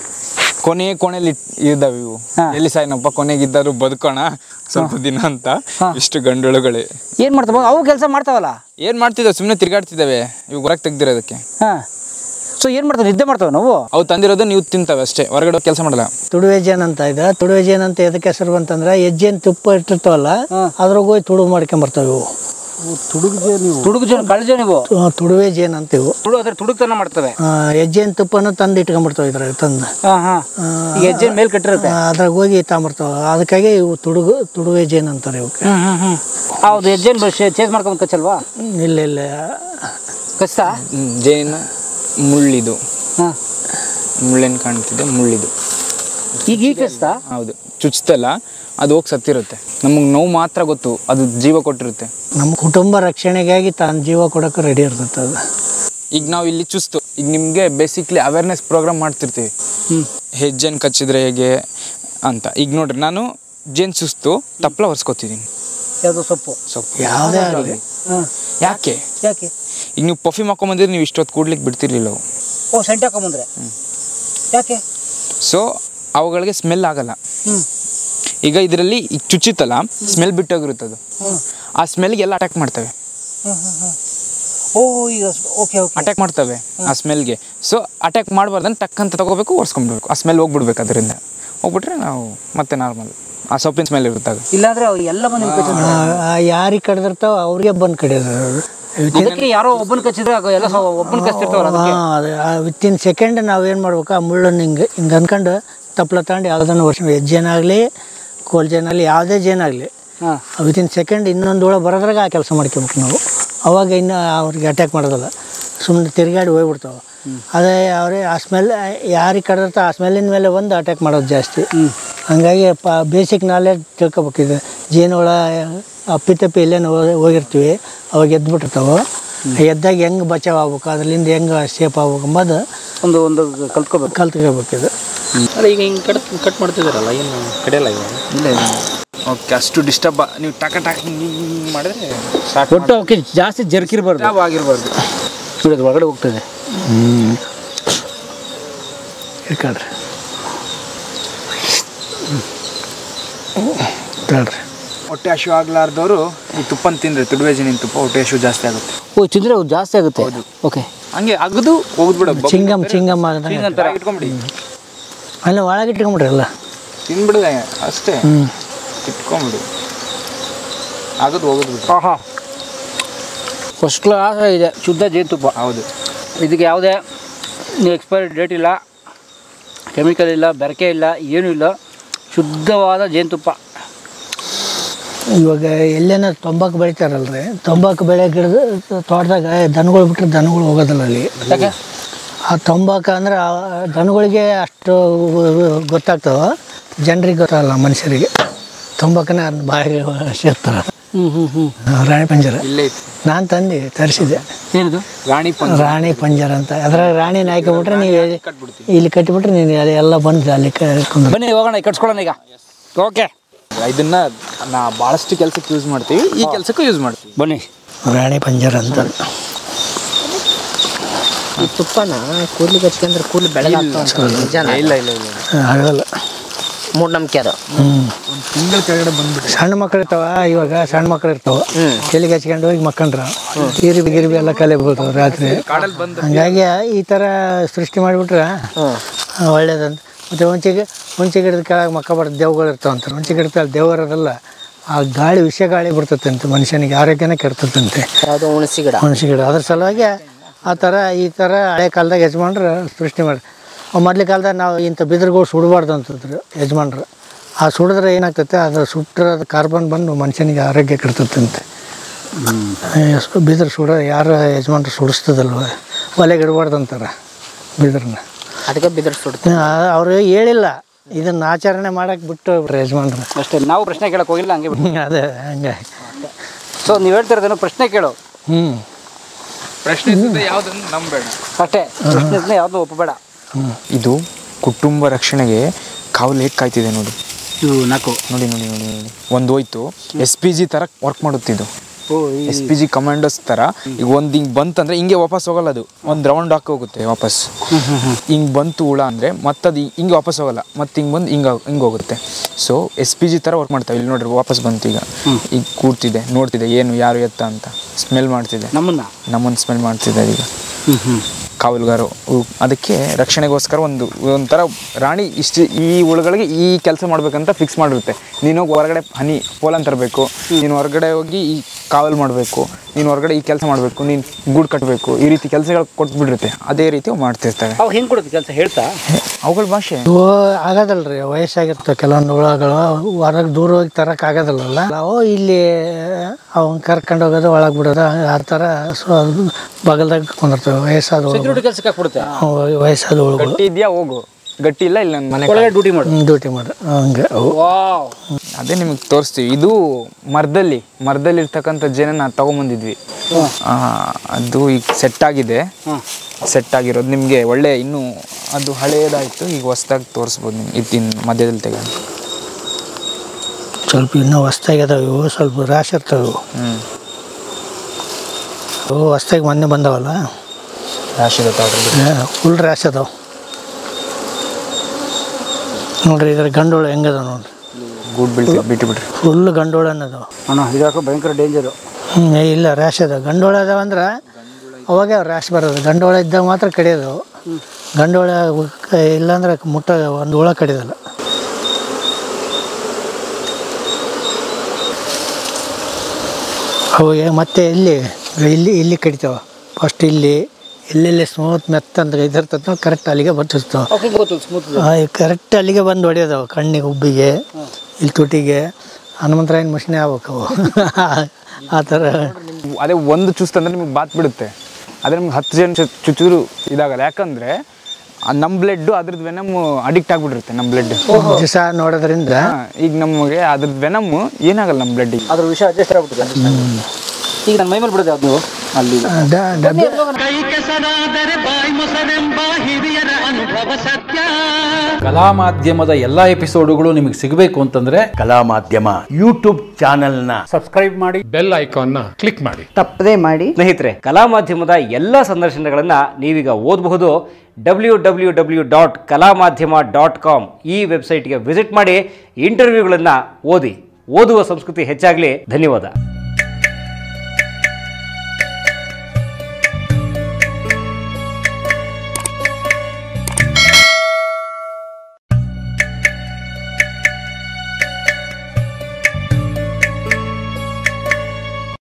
ಕೊನೆ ಕೊನೆಯಲ್ಲಿ ಇದ್ದಾವೆ ಇವು. ಎಲ್ಲಿ ಸಾಯಿನಪ್ಪ ಕೊನೆಗಿದ್ದರು ಬದುಕೋಣ ಸ್ವಲ್ಪ ದಿನ ಅಂತ ಇಷ್ಟು ಗಂಡುಳುಗಳೇ ಏನು ಮಾಡ್ತಾವ ಅವು? ಕೆಲಸ ಮಾಡ್ತಾವಲ್ಲ. ಏನು ಮಾಡ್ತಿದ್ದಾವೆ? ಸುಮ್ಮನೆ ತಿರ್ಗಾಡ್ತಿದ್ದಾವೆ. ಇವು ಹೊರಗೆ ತೆಗ್ದಿರೋದಕ್ಕೆ. ಹಾಂ, ಸೊ ಏನು ಮಾಡ್ತಾವೆ? ನಿದ್ದೆ ಮಾಡ್ತಾವೆ ನಾವು. ಅವು ತಂದಿರೋದು ನೀವು ತಿಂತಾವೆ ಅಷ್ಟೇ, ಹೊರಗಡೆ ಕೆಲಸ ಮಾಡಲ್ಲ. ತುಡುವೆ ಜೇನು ಅಂತ ಇದೆ. ತುಡುವೆ ಜೇನು ಅಂತ ಎದಕ್ಕೆ ಹೆಸರು ಬಂತಂದ್ರೆ ಹೆಜ್ಜೇನು ತುಪ್ಪ ಇಟ್ಟಿರ್ತಾವಲ್ಲ ಅದ್ರಾಗ ಹೋಗಿ ತುಡುಗು ಮಾಡ್ಕೊಂಬರ್ತಾವೆ ಇವು. ತುಡುಗು ಜೇನು, ತುಡುಗು ಜೇನು, ಕಳ್ಳ ನೀವು ತುಡುವೆ ಜೇನು ಅಂತೀವು. ತುಡು ಅದ್ರ ತುಡುಗ್ತನ ಮಾಡ್ತವೆ. ಹೆಜ್ಜೆನ್ ತುಪ್ಪನೂ ತಂದು ಇಟ್ಕೊಂಡ್ಬಿಡ್ತಾವೆ ಇದ್ರಾಗ ತಂದು. ಹಾಂ ಹಾಂ, ಹೆಜ್ಜೆ ಮೇಲೆ ಕಟ್ಟಿರುತ್ತೆ, ಅದ್ರಾಗ ಹೋಗಿ ತಗೊಂಬರ್ತಾವೆ. ಅದಕ್ಕಾಗಿ ಇವು ತುಡುಗು ತುಡುವೆ ಜೇನು ಅಂತಾರೆ ಇವಕ್ಕೆ. ಹ್ಞೂ ಹ್ಞೂ ಹ್ಞೂ. ಹೌದು, ಹೆಜ್ಜೆನ ಚೇಂಜ್ ಮಾಡ್ಕೊಂಡು ಕಚ್ಚಲ್ವಾ? ಇಲ್ಲ ಇಲ್ಲ ಕಚ್ತಾ? ಜೇನು ಮುಳ್ಳಿದು. ಹಾಂ, ಮುಳ್ಳೇನು ಕಾಣ್ತಿದೆ, ಮುಳ್ಳಿದು. ಈಗ ಈಗ ಕಚ್ತಾ? ಹೌದು, ಚುಚ್ತಲ್ಲ ಅದು ಹೋಗಿ ಸತ್ತಿರುತ್ತೆ. ನಮಗೆ ನೋವು ಮಾತ್ರ ಗೊತ್ತು, ಅದು ಜೀವ ಕೊಟ್ಟಿರುತ್ತೆ. ನಮ್ಮ ಕುಟುಂಬ ರಕ್ಷಣೆಗಾಗಿ ತಾನು ಜೀವ ಕೊಡೋಕೆ ರೆಡಿ ಇರ್ತದೆ ಅದು. ಈಗ ನಾವು ಇಲ್ಲಿ ಚುಸ್ತು, ಈಗ ನಿಮಗೆ ಬೇಸಿಕ್ಲಿ ಅವೇರ್ನೆಸ್ ಪ್ರೋಗ್ರಾಮ್ ಮಾಡ್ತಿರ್ತೀವಿ. ಹೆಜ್ಜೆನ ಕಚ್ಚಿದ್ರೆ ಹೇಗೆ ಅಂತ. ಈಗ ನೋಡ್ರಿ, ನಾನು ಜೇನು ಸುಸ್ತು ತಪ್ಪಲ ಒರೆಸ್ಕೊತಿದ್ದೀನಿ. ಯಾವುದೋ ಸೊಪ್ಪು ಸೊಪ್ಪು ಯಾವುದೇ ಆಗಲಿ. ಹಾಂ, ಯಾಕೆ? ಯಾಕೆ? ಈಗ ನೀವು ಪರ್ಫ್ಯೂಮ್ ಹಾಕೊಂಬಂದಿದ್ರೆ ನೀವು ಇಷ್ಟೊತ್ತು ಕೂಡ್ಲಿಕ್ಕೆ ಬಿಡ್ತಿರ್ಲಿಲ್ಲ ಅವು. ಓ, ಸೆಂಟ್ ಹಾಕೊಂಬಂದ್ರೆ ಯಾಕೆ? ಸೊ ಅವುಗಳಿಗೆ ಸ್ಮೆಲ್ ಆಗಲ್ಲ. ಹ್ಞೂ. ಈಗ ಇದರಲ್ಲಿ ಈಗ ಚುಚ್ಚಿತ್ತಲ್ಲ, ಸ್ಮೆಲ್ ಬಿಟ್ಟೋಗಿರುತ್ತೆ ಅದು. ಆ ಸ್ಮೆಲ್ಗೆ ಎಲ್ಲ ಅಟ್ಯಾಕ್ ಮಾಡ್ತವೆ. ಹ್ಞೂ ಹ್ಞೂ ಹ್ಞೂ. ಓ, ಈಗ ಓಕೆ ಓಕೆ ಅಟ್ಯಾಕ್ ಮಾಡ್ತವೆ ಆ ಸ್ಮೆಲ್ಗೆ. ಸೊ ಅಟ್ಯಾಕ್ ಮಾಡಬಾರ್ದಂತ ಟಕ್ಕಂತ ತಗೋಬೇಕು, ಒರೆಸ್ಕೊಂಡ್ಬಿಡ್ಬೇಕು. ಆ ಸ್ಮೆಲ್ ಹೋಗ್ಬಿಡ್ಬೇಕು, ಅದರಿಂದ ಹೋಗ್ಬಿಟ್ರೆ ನಾವು ಮತ್ತೆ ನಾರ್ಮಲ್ ಆ ಸೊಪ್ಪಿನ ಸ್ಮೆಲ್ ಇರುತ್ತೆ. ಇಲ್ಲಾಂದ್ರೆ ಅವು ಎಲ್ಲ ಬಂದು ಯಾರಿಗೆ ಕಡ್ದಿರ್ತಾವ ಅವ್ರಿಗೆ ಬಂದು ಕಡಿಯೋದು. ಅದಕ್ಕೆ ಯಾರೋ ಒಬ್ಬನ ಕಚ್ಚಿದ್ರೆ ಎಲ್ಲ ಒಬ್ಬನ ಕಚ್ತಿರ್ತಾವಲ್ಲ. ವಿತಿನ್ ಸೆಕೆಂಡ್ ನಾವೇನು ಮಾಡ್ಬೇಕು, ಆ ಮುಳ್ಳನ್ನು ಹಿಂಗೆ ಹಿಂಗೆ ಅಂದ್ಕೊಂಡು ತಪ್ಪಲ ತಗೊಂಡು ಯಾವುದನ್ನು ವರ್ಷ ಹೆಜ್ಜೇನಾಗಲಿ ಕೋಲ್ ಜೇನಾಗಲಿ ಯಾವುದೇ ಜೇನಾಗಲಿ ವಿತಿನ್ ಸೆಕೆಂಡ್ ಇನ್ನೊಂದು ಹುಳ ಬರೋದ್ರಾಗ ಆ ಕೆಲಸ ಮಾಡ್ಕೊಬೇಕು ನಾವು. ಅವಾಗ ಇನ್ನು ಅವ್ರಿಗೆ ಅಟ್ಯಾಕ್ ಮಾಡೋದಲ್ಲ, ಸುಮ್ಮನೆ ತಿರುಗಾಡಿ ಹೋಗ್ಬಿಡ್ತಾವೆ. ಅದೇ ಅವರೇ ಆ ಸ್ಮೆಲ್ ಯಾರಿಗೆ ಕಡ್ದಿರ್ತಾವೆ ಆ ಸ್ಮೆಲ್ಲಿನ ಮೇಲೆ ಒಂದು ಅಟ್ಯಾಕ್ ಮಾಡೋದು ಜಾಸ್ತಿ. ಹಂಗಾಗಿ ಪ ಬೇಸಿಕ್ ನಾಲೆಡ್ಜ್ ತಿಳ್ಕೊಬೇಕಿದೆ. ಜೇನುಹುಳ ಅಪ್ಪಿ ತಪ್ಪಿ ಎಲ್ಲೇನು ಹೋಗಿರ್ತೀವಿ ಅವಾಗ ಎದ್ಬಿಟ್ಟಿರ್ತಾವೆ. ಎದ್ದಾಗ ಹೆಂಗೆ ಬಚಾವ್ ಆಗ್ಬೇಕು, ಅದರಿಂದ ಹೆಂಗೆ ಸೇಫ್ ಆಗ್ಬೇಕು ಎಂಬುದು ಒಂದು ಒಂದು ಕಲ್ತ್ಕೋಬೇಕು ಕಲ್ತ್ಕೋಬೇಕಿದೆ. ಅಲ್ಲ, ಈಗ ಹಿಂಗೆ ಕಟ್ ಕಟ್ ಮಾಡ್ತಿದ್ದಾರಲ್ಲ, ಏನು ಕಡಿಯಲ್ಲ ಇವಾಗ? ಇಲ್ಲ ಓಕೆ, ಅಷ್ಟು ಡಿಸ್ಟರ್ಬ್ ನೀವು ಟಕ ಟಕ್ ಮಾಡಿದ್ರೆ ಸ್ಟಾರ್ಟ್ ಒಟ್ಟು ಓಕೆ. ಜಾಸ್ತಿ ಜರ್ಕಿರ್ಬಾರ್ದು, ಆಗಿರ್ಬಾರ್ದು. ನೋಡಿ ಅದು ಒಳಗಡೆ ಹೋಗ್ತದೆ. ಹ್ಞೂ ಇಟ್ಕೊಳ್ರಿ ತಗೊಳ್ರಿ. ಹೊಟ್ಟೆ ಹಶು ಆಗ್ಲಾರ್ದವರು ಈ ತುಪ್ಪನ ತಿಂದ್ರೆ, ತುಡುವೆ ಜೇನಿನ ತುಪ್ಪ ಹೊಟ್ಟೆ ಹಶು ಜಾಸ್ತಿ ಆಗುತ್ತೆ. ಓ, ತಿಂದರೆ ಜಾಸ್ತಿ ಆಗುತ್ತೆ. ಹೌದು, ಓಕೆ. ಹಂಗೆ ಅಗದು ಹೋಗ್ಬಿಡ ಚಿಂಗಮ್ ಚಿಂಗಮ್ ಆಗದಂಗೆ ಇಟ್ಕೊಂಬಿಡಿ. ಅಲ್ಲ ಒಳಗೆ ಇಟ್ಕೊಂಬಿಡ್ರಿ ಎಲ್ಲ ತಿಂದ್ಬಿಡದೆ ಅಷ್ಟೇ. ಹ್ಞೂ ಇಟ್ಕೊಂಬಿಡು, ಆಗದು ಹೋಗೋದು ಬಿಟ್ಟು. ಆಹಾ, ಫಸ್ಟ್ ಕ್ಲಾಸ್ ಇದೆ ಶುದ್ಧ ಜೇನುತುಪ್ಪ. ಹೌದು, ಇದಕ್ಕೆ ಯಾವುದೇ ನೀವು ಎಕ್ಸ್ಪೈರಿ ಡೇಟ್ ಇಲ್ಲ, ಕೆಮಿಕಲ್ ಇಲ್ಲ, ಬೆರಕೆ ಇಲ್ಲ, ಏನೂ ಇಲ್ಲ, ಶುದ್ಧವಾದ ಜೇನುತುಪ್ಪ. ಇವಾಗ ಎಲ್ಲೇನ ತಂಬಾಕು ಬೆಳಿತಾರಲ್ರಿ, ತಂಬಾಕು ಬೆಳೆ ಗಿಡದ ತೋಟದಾಗ ದನಗಳು ಬಿಟ್ಟರೆ ದನಗಳು ಹೋಗೋದಿಲ್ಲ ಅಲ್ಲಿ. ಯಾಕೆ? ಆ ತಂಬಾಕು ಅಂದ್ರೆ ಆ ದನಗಳಿಗೆ ಅಷ್ಟು ಗೊತ್ತಾಗ್ತವೆ, ಜನರಿಗೆ ಗೊತ್ತಾಗಲ್ಲ ಮನುಷ್ಯರಿಗೆ. ತಂಬಾಕನ್ನ ಅದು ಬಾಯಿಗೆ ಸೇರ್ತಾರೆ. ಹ್ಞೂ ಹ್ಞೂ ಹ್ಞೂ ರಾಣಿ ಪಂಜರ ಇಲ್ಲೇ ಇತ್ತು ನಾನು ತಂದು ತರಿಸಿದೆ. ಏನಿದು? ರಾಣಿ ಪಂಜ ರಾಣಿ ಪಂಜರ ಅಂತ. ಅದ್ರಾಗ ರಾಣಿ ಹಾಕಿಬಿಟ್ರೆ ನೀವು ಇಲ್ಲಿ ಕಟ್ಟಿಬಿಟ್ರೆ ನೀನು ಅಲ್ಲಿ ಎಲ್ಲ ಬಂದು ಅಲ್ಲಿ ಕುಂದ್ರೆ. ಬನ್ನಿ ಹೋಗೋಣ, ಕಟ್ಸ್ಕೊಳ್ಳೋಣ ಈಗ. ಓಕೆ, ಇದನ್ನ ನಾ ಭಾಳಷ್ಟು ಕೆಲಸಕ್ಕೆ ಯೂಸ್ ಮಾಡ್ತೀವಿ, ಈ ಕೆಲಸಕ್ಕೂ ಯೂಸ್ ಮಾಡ್ತೀವಿ. ಬನ್ನಿ. ರಾಣಿ ಪಂಜರ ಅಂತ. ಈ ತುಪ್ಪನ ಕೂದಲಿಗೆ ಹಚ್ಕೊಂಡ್ರೆ ಕೂದಲು ಬೆಳಗಾಗ್ತಾವ ನಿಜಾನ? ಇಲ್ಲ ಇಲ್ಲ ಇಲ್ಲ ಆಗಲ್ಲ, ಮೂಢನಂಬಿಕೆ ಅದು. ಹ್ಞೂ ಒಂದು ತಿಂಗಳ ಕೆಳಗಡೆ ಬಂದ್ಬಿಟ್ಟು ಸಣ್ಣ ಮಕ್ಳು ಇರ್ತಾವ, ಇವಾಗ ಸಣ್ಣ ಮಕ್ಳು ಇರ್ತಾವ, ಕೆಲಿಗೆ ಹಚ್ಕೊಂಡು ಹೋಗಿ ಮಕ್ಕಂಡ್ರ ಗಿರಿಬಿ ಗಿರಿಬಿ ಎಲ್ಲ ಕಲಿಬೋದು ರಾತ್ರಿ. ಕಾಡಲ್ಲಿ ಬಂದು ಹಂಗಾಗಿ ಈ ಥರ ಸೃಷ್ಟಿ ಮಾಡಿಬಿಟ್ರೆ ಒಳ್ಳೇದಂತ. ಮತ್ತು ಹುಂಚಿ ಹುಂಚಿ ಗಿಡದ ಕೆಳಗೆ ಮಕ್ಕ ಬರೋದು ದೇವ್ಗಳು ಇರ್ತಾವಂತಾರೆ. ಹುಂಚಿ ಗಿಡದ ದೇವರದಲ್ಲ, ಆ ಗಾಳಿ ವಿಷ ಗಾಳಿ ಬಿಡ್ತದಂತೆ, ಮನುಷ್ಯನಿಗೆ ಆರೋಗ್ಯನೇ ಕೆಡ್ತದಂತೆ ಯಾವುದು ಹುಣಸಿ ಗಿಡ? ಹುಣಸಿ ಗಿಡ. ಅದ್ರ ಸಲುವಾಗಿ ಆ ಥರ ಈ ಥರ ಹಳೆ ಕಾಲದಾಗ ಯಜಮಾನ್ರು ಸೃಷ್ಟಿ ಮಾಡಿ. ಮೊದಲ ಕಾಲದಾಗ ನಾವು ಇಂಥ ಬಿದಿರುಗಳು ಸುಡಬಾರ್ದು ಅಂತಂದ್ರು ಯಜಮಾನ್ರು. ಆ ಸುಡಿದ್ರೆ ಏನಾಗ್ತೈತೆ, ಅದು ಸುಟ್ಟಿರೋದು ಕಾರ್ಬನ್ ಬಂದು ಮನುಷ್ಯನಿಗೆ ಆರೋಗ್ಯ ಕೆಡ್ತದಂತೆ. ಬಿದಿರು ಸುಡೋ ಯಾರು ಯಜಮಾನ್ರು ಸುಡಿಸ್ತದಲ್ವ, ಒಲೆಗೆ ಇಡಬಾರ್ದು ಅಂತಾರೆ ಬಿದಿರನ್ನ. ಅದಕ್ಕೆ ಬಿದಿರು ಸುಡ್ತೀವಿ. ಅವರು ಹೇಳಿಲ್ಲ, ಇದನ್ನು ಆಚರಣೆ ಮಾಡೋಕ್ಕೆ ಬಿಟ್ಟು ಹೋಗ್ಬಿಟ್ರೆ ಯಜಮಾನ್ರು ಅಷ್ಟೇ. ನಾವು ಪ್ರಶ್ನೆ ಕೇಳೋಕೆ ಹೋಗಿಲ್ಲ, ಹಂಗೆ ಬಿಟ್ಟು. ಅದೇ ಹಂಗೆ. ಸೊ ನೀವು ಹೇಳ್ತಿರೋದೇನು, ಪ್ರಶ್ನೆ ಕೇಳು. ಹ್ಞೂ ಪ್ರಶ್ನೆ ಯಾವುದನ್ನು ನಂಬೇಡ ಅಷ್ಟೇ, ಪ್ರಶ್ನೆ ಯಾವುದೂ ಒಪ್ಪಬೇಡ. ಇದು ಕುಟುಂಬ ರಕ್ಷಣೆಗೆ ಕಾವಲು ಹೇಗೆ ಕಾಯ್ತಿದೆ ನೋಡಿ. ಇದು ನಾಲ್ಕು ನೋಡಿ ನೋಡಿ ನೋಡಿ ನೋಡಿ ಒಂದು ಹೋಯ್ತು. ಎಸ್ ಪಿ ಜಿ ಥರ ವರ್ಕ್ ಮಾಡುತ್ತಿದ್ದು, ಓ ಎಸ್ ಪಿ ಜಿ ಕಮಾಂಡೋಸ್ ಥರ. ಈಗ ಒಂದು ಹಿಂಗೆ ಬಂತಂದರೆ ಹಿಂಗೆ ವಾಪಸ್ ಹೋಗಲ್ಲ, ಅದು ಒಂದು ರೌಂಡ್ ಹಾಕಿ ಹೋಗುತ್ತೆ ವಾಪಸ್. ಹಿಂಗೆ ಬಂತು ಹುಳ ಅಂದರೆ ಮತ್ತದು ಹಿಂಗೆ ವಾಪಸ್ ಹೋಗಲ್ಲ, ಮತ್ತು ಹಿಂಗೆ ಬಂದು ಹಿಂಗೆ ಹಿಂಗೆ ಹೋಗುತ್ತೆ. ಸೊ ಎಸ್ ಪಿ ಜಿ ಥರ ವರ್ಕ್ ಮಾಡ್ತಾವೆ. ಇಲ್ಲಿ ನೋಡ್ರಿ ವಾಪಸ್ ಬಂತು, ಈಗ ಈಗ ಕೂರ್ತಿದೆ, ನೋಡ್ತಿದೆ ಏನು ಯಾರು ಎತ್ತ ಅಂತ, ಸ್ಮೆಲ್ ಮಾಡ್ತಿದೆ, ನಮ್ಮನ್ನ ನಮ್ಮನ್ನು ಸ್ಮೆಲ್ ಮಾಡ್ತಿದೆ ಈಗ ಕಾವಲುಗಾರು. ಅದಕ್ಕೆ ರಕ್ಷಣೆಗೋಸ್ಕರ ಒಂದು ಒಂಥರ ರಾಣಿ ಇಷ್ಟು ಈ ಹುಳುಗಳಿಗೆ ಈ ಕೆಲಸ ಮಾಡ್ಬೇಕಂತ ಫಿಕ್ಸ್ ಮಾಡಿರುತ್ತೆ. ನೀನು ಹೋಗಿ ಹೊರಗಡೆ ಹನಿ ಪೋಲನ್ ತರಬೇಕು, ನೀನು ಹೊರಗಡೆ ಹೋಗಿ ಈ ಕಾವಲು ಮಾಡಬೇಕು, ನೀನು ಹೊರಗಡೆ ಈ ಕೆಲಸ ಮಾಡಬೇಕು, ನೀನು ಗೂಡು ಕಟ್ಟಬೇಕು, ಈ ರೀತಿ ಕೆಲಸಗಳು ಕೊಟ್ಬಿಟ್ಟಿರುತ್ತೆ. ಅದೇ ರೀತಿ ಮಾಡ್ತಿರ್ತವೆ. ಅವು ಹೆಂಗೆ ಕೊಡುತ್ತೆ ಕೆಲಸ ಹೇಳ್ತಾ? ಅವುಗಳ ಭಾಷೆ ಆಗೋದಲ್ಲ ರೀ, ವಯಸ್ಸಾಗಿರ್ತವೆ ಕೆಲವೊಂದು ಹುಳಗಳು, ಹೊರಗೆ ದೂರ ಹೋಗಿ ತರಕ್ಕೆ ಆಗೋದಿಲ್ಲಲ್ಲ, ನಾವು ಇಲ್ಲಿ ಅವನ್ನ ಕರ್ಕೊಂಡು ಹೋಗೋದು, ಒಳಗೆ ಬಿಡೋದು, ಆ ಥರ ಬಗಲ್ದಾಗ ಕುಂದಿರ್ತವೆ ವಯಸ್ಸಾದ ಹುಳುಗಳು. ಕೆಲಸಕ್ಕೆ ಹಾಕ್ಬಿಡುತ್ತೆ ವಯಸ್ಸಾದ ಹುಳುಗಳು. ಗಟ್ಟಿ ಇದೆಯಾ ಹೋಗು, ಗಟ್ಟಿ ಇಲ್ಲ ಇಲ್ಲ ನನ್ನ ಮನೆ ಒಳಗಡೆ ಡ್ಯೂಟಿ ಮಾಡು, ಡ್ಯೂಟಿ ಮಾಡು ಹಂಗೆ. ಅದೇ ನಿಮಗೆ ತೋರಿಸ್ತೀವಿ. ಇದು ಮರದಲ್ಲಿ ಮರದಲ್ಲಿ ಇರ್ತಕ್ಕಂಥ ಜೇನನ್ನ ತಗೊಂಬಂದಿದ್ವಿ. ಅದು ಈಗ ಸೆಟ್ ಆಗಿದೆ, ಸೆಟ್ ಆಗಿರೋದು ನಿಮಗೆ ಒಳ್ಳೆ, ಇನ್ನೂ ಅದು ಹಳೆಯದಾಯಿತು, ಈಗ ಹೊಸ್ದಾಗಿ ತೋರಿಸ್ಬೋದು ನಿಮ್ಗೆ. ಇತ್ತಿನ ಮಧ್ಯದಲ್ಲಿ ತೆಗೆದು ಸ್ವಲ್ಪ ಇನ್ನೂ ಹೊಸ್ದಾಗಿ ಅದಾವೆ ಇವು, ಸ್ವಲ್ಪ ರಾಶಿ ಇರ್ತವೆ ಇವು. ಹ್ಞೂ ಇವು ಹೊಸ್ದಾಗಿ ಮೊನ್ನೆ ಬಂದವಲ್ಲ, ರಾಶಿ ಗೊತ್ತಾಗ್ತದೆ. ಫುಲ್ ರಾಶಿ ಅದಾವೆ ನೋಡ್ರಿ. ಇದ್ರ ಗಂಡೋಳ ಹೆಂಗದ ನೋಡ್ರಿ, ಗೂಡ್ ಬೀಳ್ತೀವಿ ಬಿಟ್ಟು ಬಿಡ್ರಿ. ಫುಲ್ ಗಂಡೋಳ ಅನ್ನೋದು ಅಣ್ಣ. ಇದಾಕೋ ಭಯಂಕರ ಡೇಂಜರು. ಹ್ಞೂ ಇಲ್ಲ ರ್ಯಾಶ್ ಅದಾವೆ. ಗಂಡೋಳ ಅದಾವ ಅಂದ್ರೆ ಅವಾಗೆ ಅವ್ರು ರ್ಯಾಶ್ ಬರೋದು. ಗಂಡೋಳ ಇದ್ದಾಗ ಮಾತ್ರ ಕಡಿಯೋದು. ಗಂಡೋಳ ಇಲ್ಲಾಂದ್ರೆ ಮುಟ್ಟ ಒಂದು ಹುಳ ಕಡಿಯೋದಲ್ಲ. ಅವು ಮತ್ತೆ ಇಲ್ಲಿ ಇಲ್ಲಿ ಇಲ್ಲಿ ಕಡಿತಾವ. ಫಸ್ಟ್ ಇಲ್ಲಿ ಎಲ್ಲೆಲ್ಲಿ ಸ್ಮೂತ್ ಮೆತ್ತಂತ ಇದಿರ್ತದೆ ಕರೆಕ್ಟ್ ಅಲ್ಲಿಗೆ ಬರ್ತಿರ್ತಾವೆ. ಕರೆಕ್ಟ್ ಅಲ್ಲಿಗೆ ಬಂದು ಹೊಡೆಯೋದವು, ಕಣ್ಣಿಗೆ ಉಬ್ಬಿಗೆ, ಇಲ್ಲಿ ತುಟಿಗೆ. ಹನುಮಂತರಾಯನ ಮಷಿನೇ ಆಗ್ಬೇಕು ಅವು ಆ ಥರ. ಅದೇ ಒಂದು ಚುಸ್ತಂದ್ರೆ ನಿಮ್ಗೆ ಬಾತ್ ಬಿಡುತ್ತೆ, ಅದೇ ನಮ್ಗೆ ಹತ್ತು ಜನ ಚುಚ್ಚೂರು ಇದಾಗಲ್ಲ. ಯಾಕಂದರೆ ನಮ್ಮ ಬ್ಲಡ್ಡು ಅದ್ರದ್ದು ವೆನಮ್ಮು ಅಡಿಕ್ಟ್ ಆಗಿಬಿಟ್ಟಿರುತ್ತೆ. ನಮ್ಮ ಬ್ಲಡ್ ದಿವಸ ನೋಡೋದ್ರಿಂದ ಈಗ ನಮಗೆ ಅದ್ರದ್ದು ವೆನಮ್ಮು ಏನಾಗಲ್ಲ ನಮ್ಮ ಬ್ಲಡ್ಡಿಗೆ. ಅದ್ರ ವಿಷಯ ಅಡ್ಜಸ್ಟ್ ಆಗ್ಬಿಟ್ಟಿದೆ. ಈಗ ನನ್ನ ಮೈ ಮೇಲೆ ಬಿಡೋದು ಯಾವುದು ಅಲ್ಲಿ ಡಬ್ಬೆ ಕಲಾ ಮಾಧ್ಯಮದ ಎಲ್ಲಾ ಎಪಿಸೋಡುಗಳು ನಿಮಗೆ ಸಿಗಬೇಕು ಅಂತಂದ್ರೆ ಕಲಾ ಮಾಧ್ಯಮ ಯೂಟ್ಯೂಬ್ ಚಾನೆಲ್ನ ಸಬ್ಸ್ಕ್ರೈಬ್ ಮಾಡಿ, ಬೆಲ್ ಐಕಾನ್ ನ ಕ್ಲಿಕ್ ಮಾಡಿ. ತಪ್ಪದೇ ಮಾಡಿ. ಸ್ನೇಹಿತರೆ, ಕಲಾ ಮಾಧ್ಯಮದ ಎಲ್ಲ ಸಂದರ್ಶನಗಳನ್ನ ನೀವೀಗ ಓದಬಹುದು. ಡಬ್ಲ್ಯೂ ಡಬ್ಲ್ಯೂ ಡಬ್ಲ್ಯೂ ಡಾಟ್ ಕಲಾ ಮಾಧ್ಯಮ ಡಾಟ್ ಕಾಮ್ ಈ ವೆಬ್ಸೈಟ್ಗೆ ವಿಸಿಟ್ ಮಾಡಿ ಇಂಟರ್ವ್ಯೂಗಳನ್ನು ಓದಿ. ಓದುವ ಸಂಸ್ಕೃತಿ ಹೆಚ್ಚಾಗಲಿ. ಧನ್ಯವಾದ.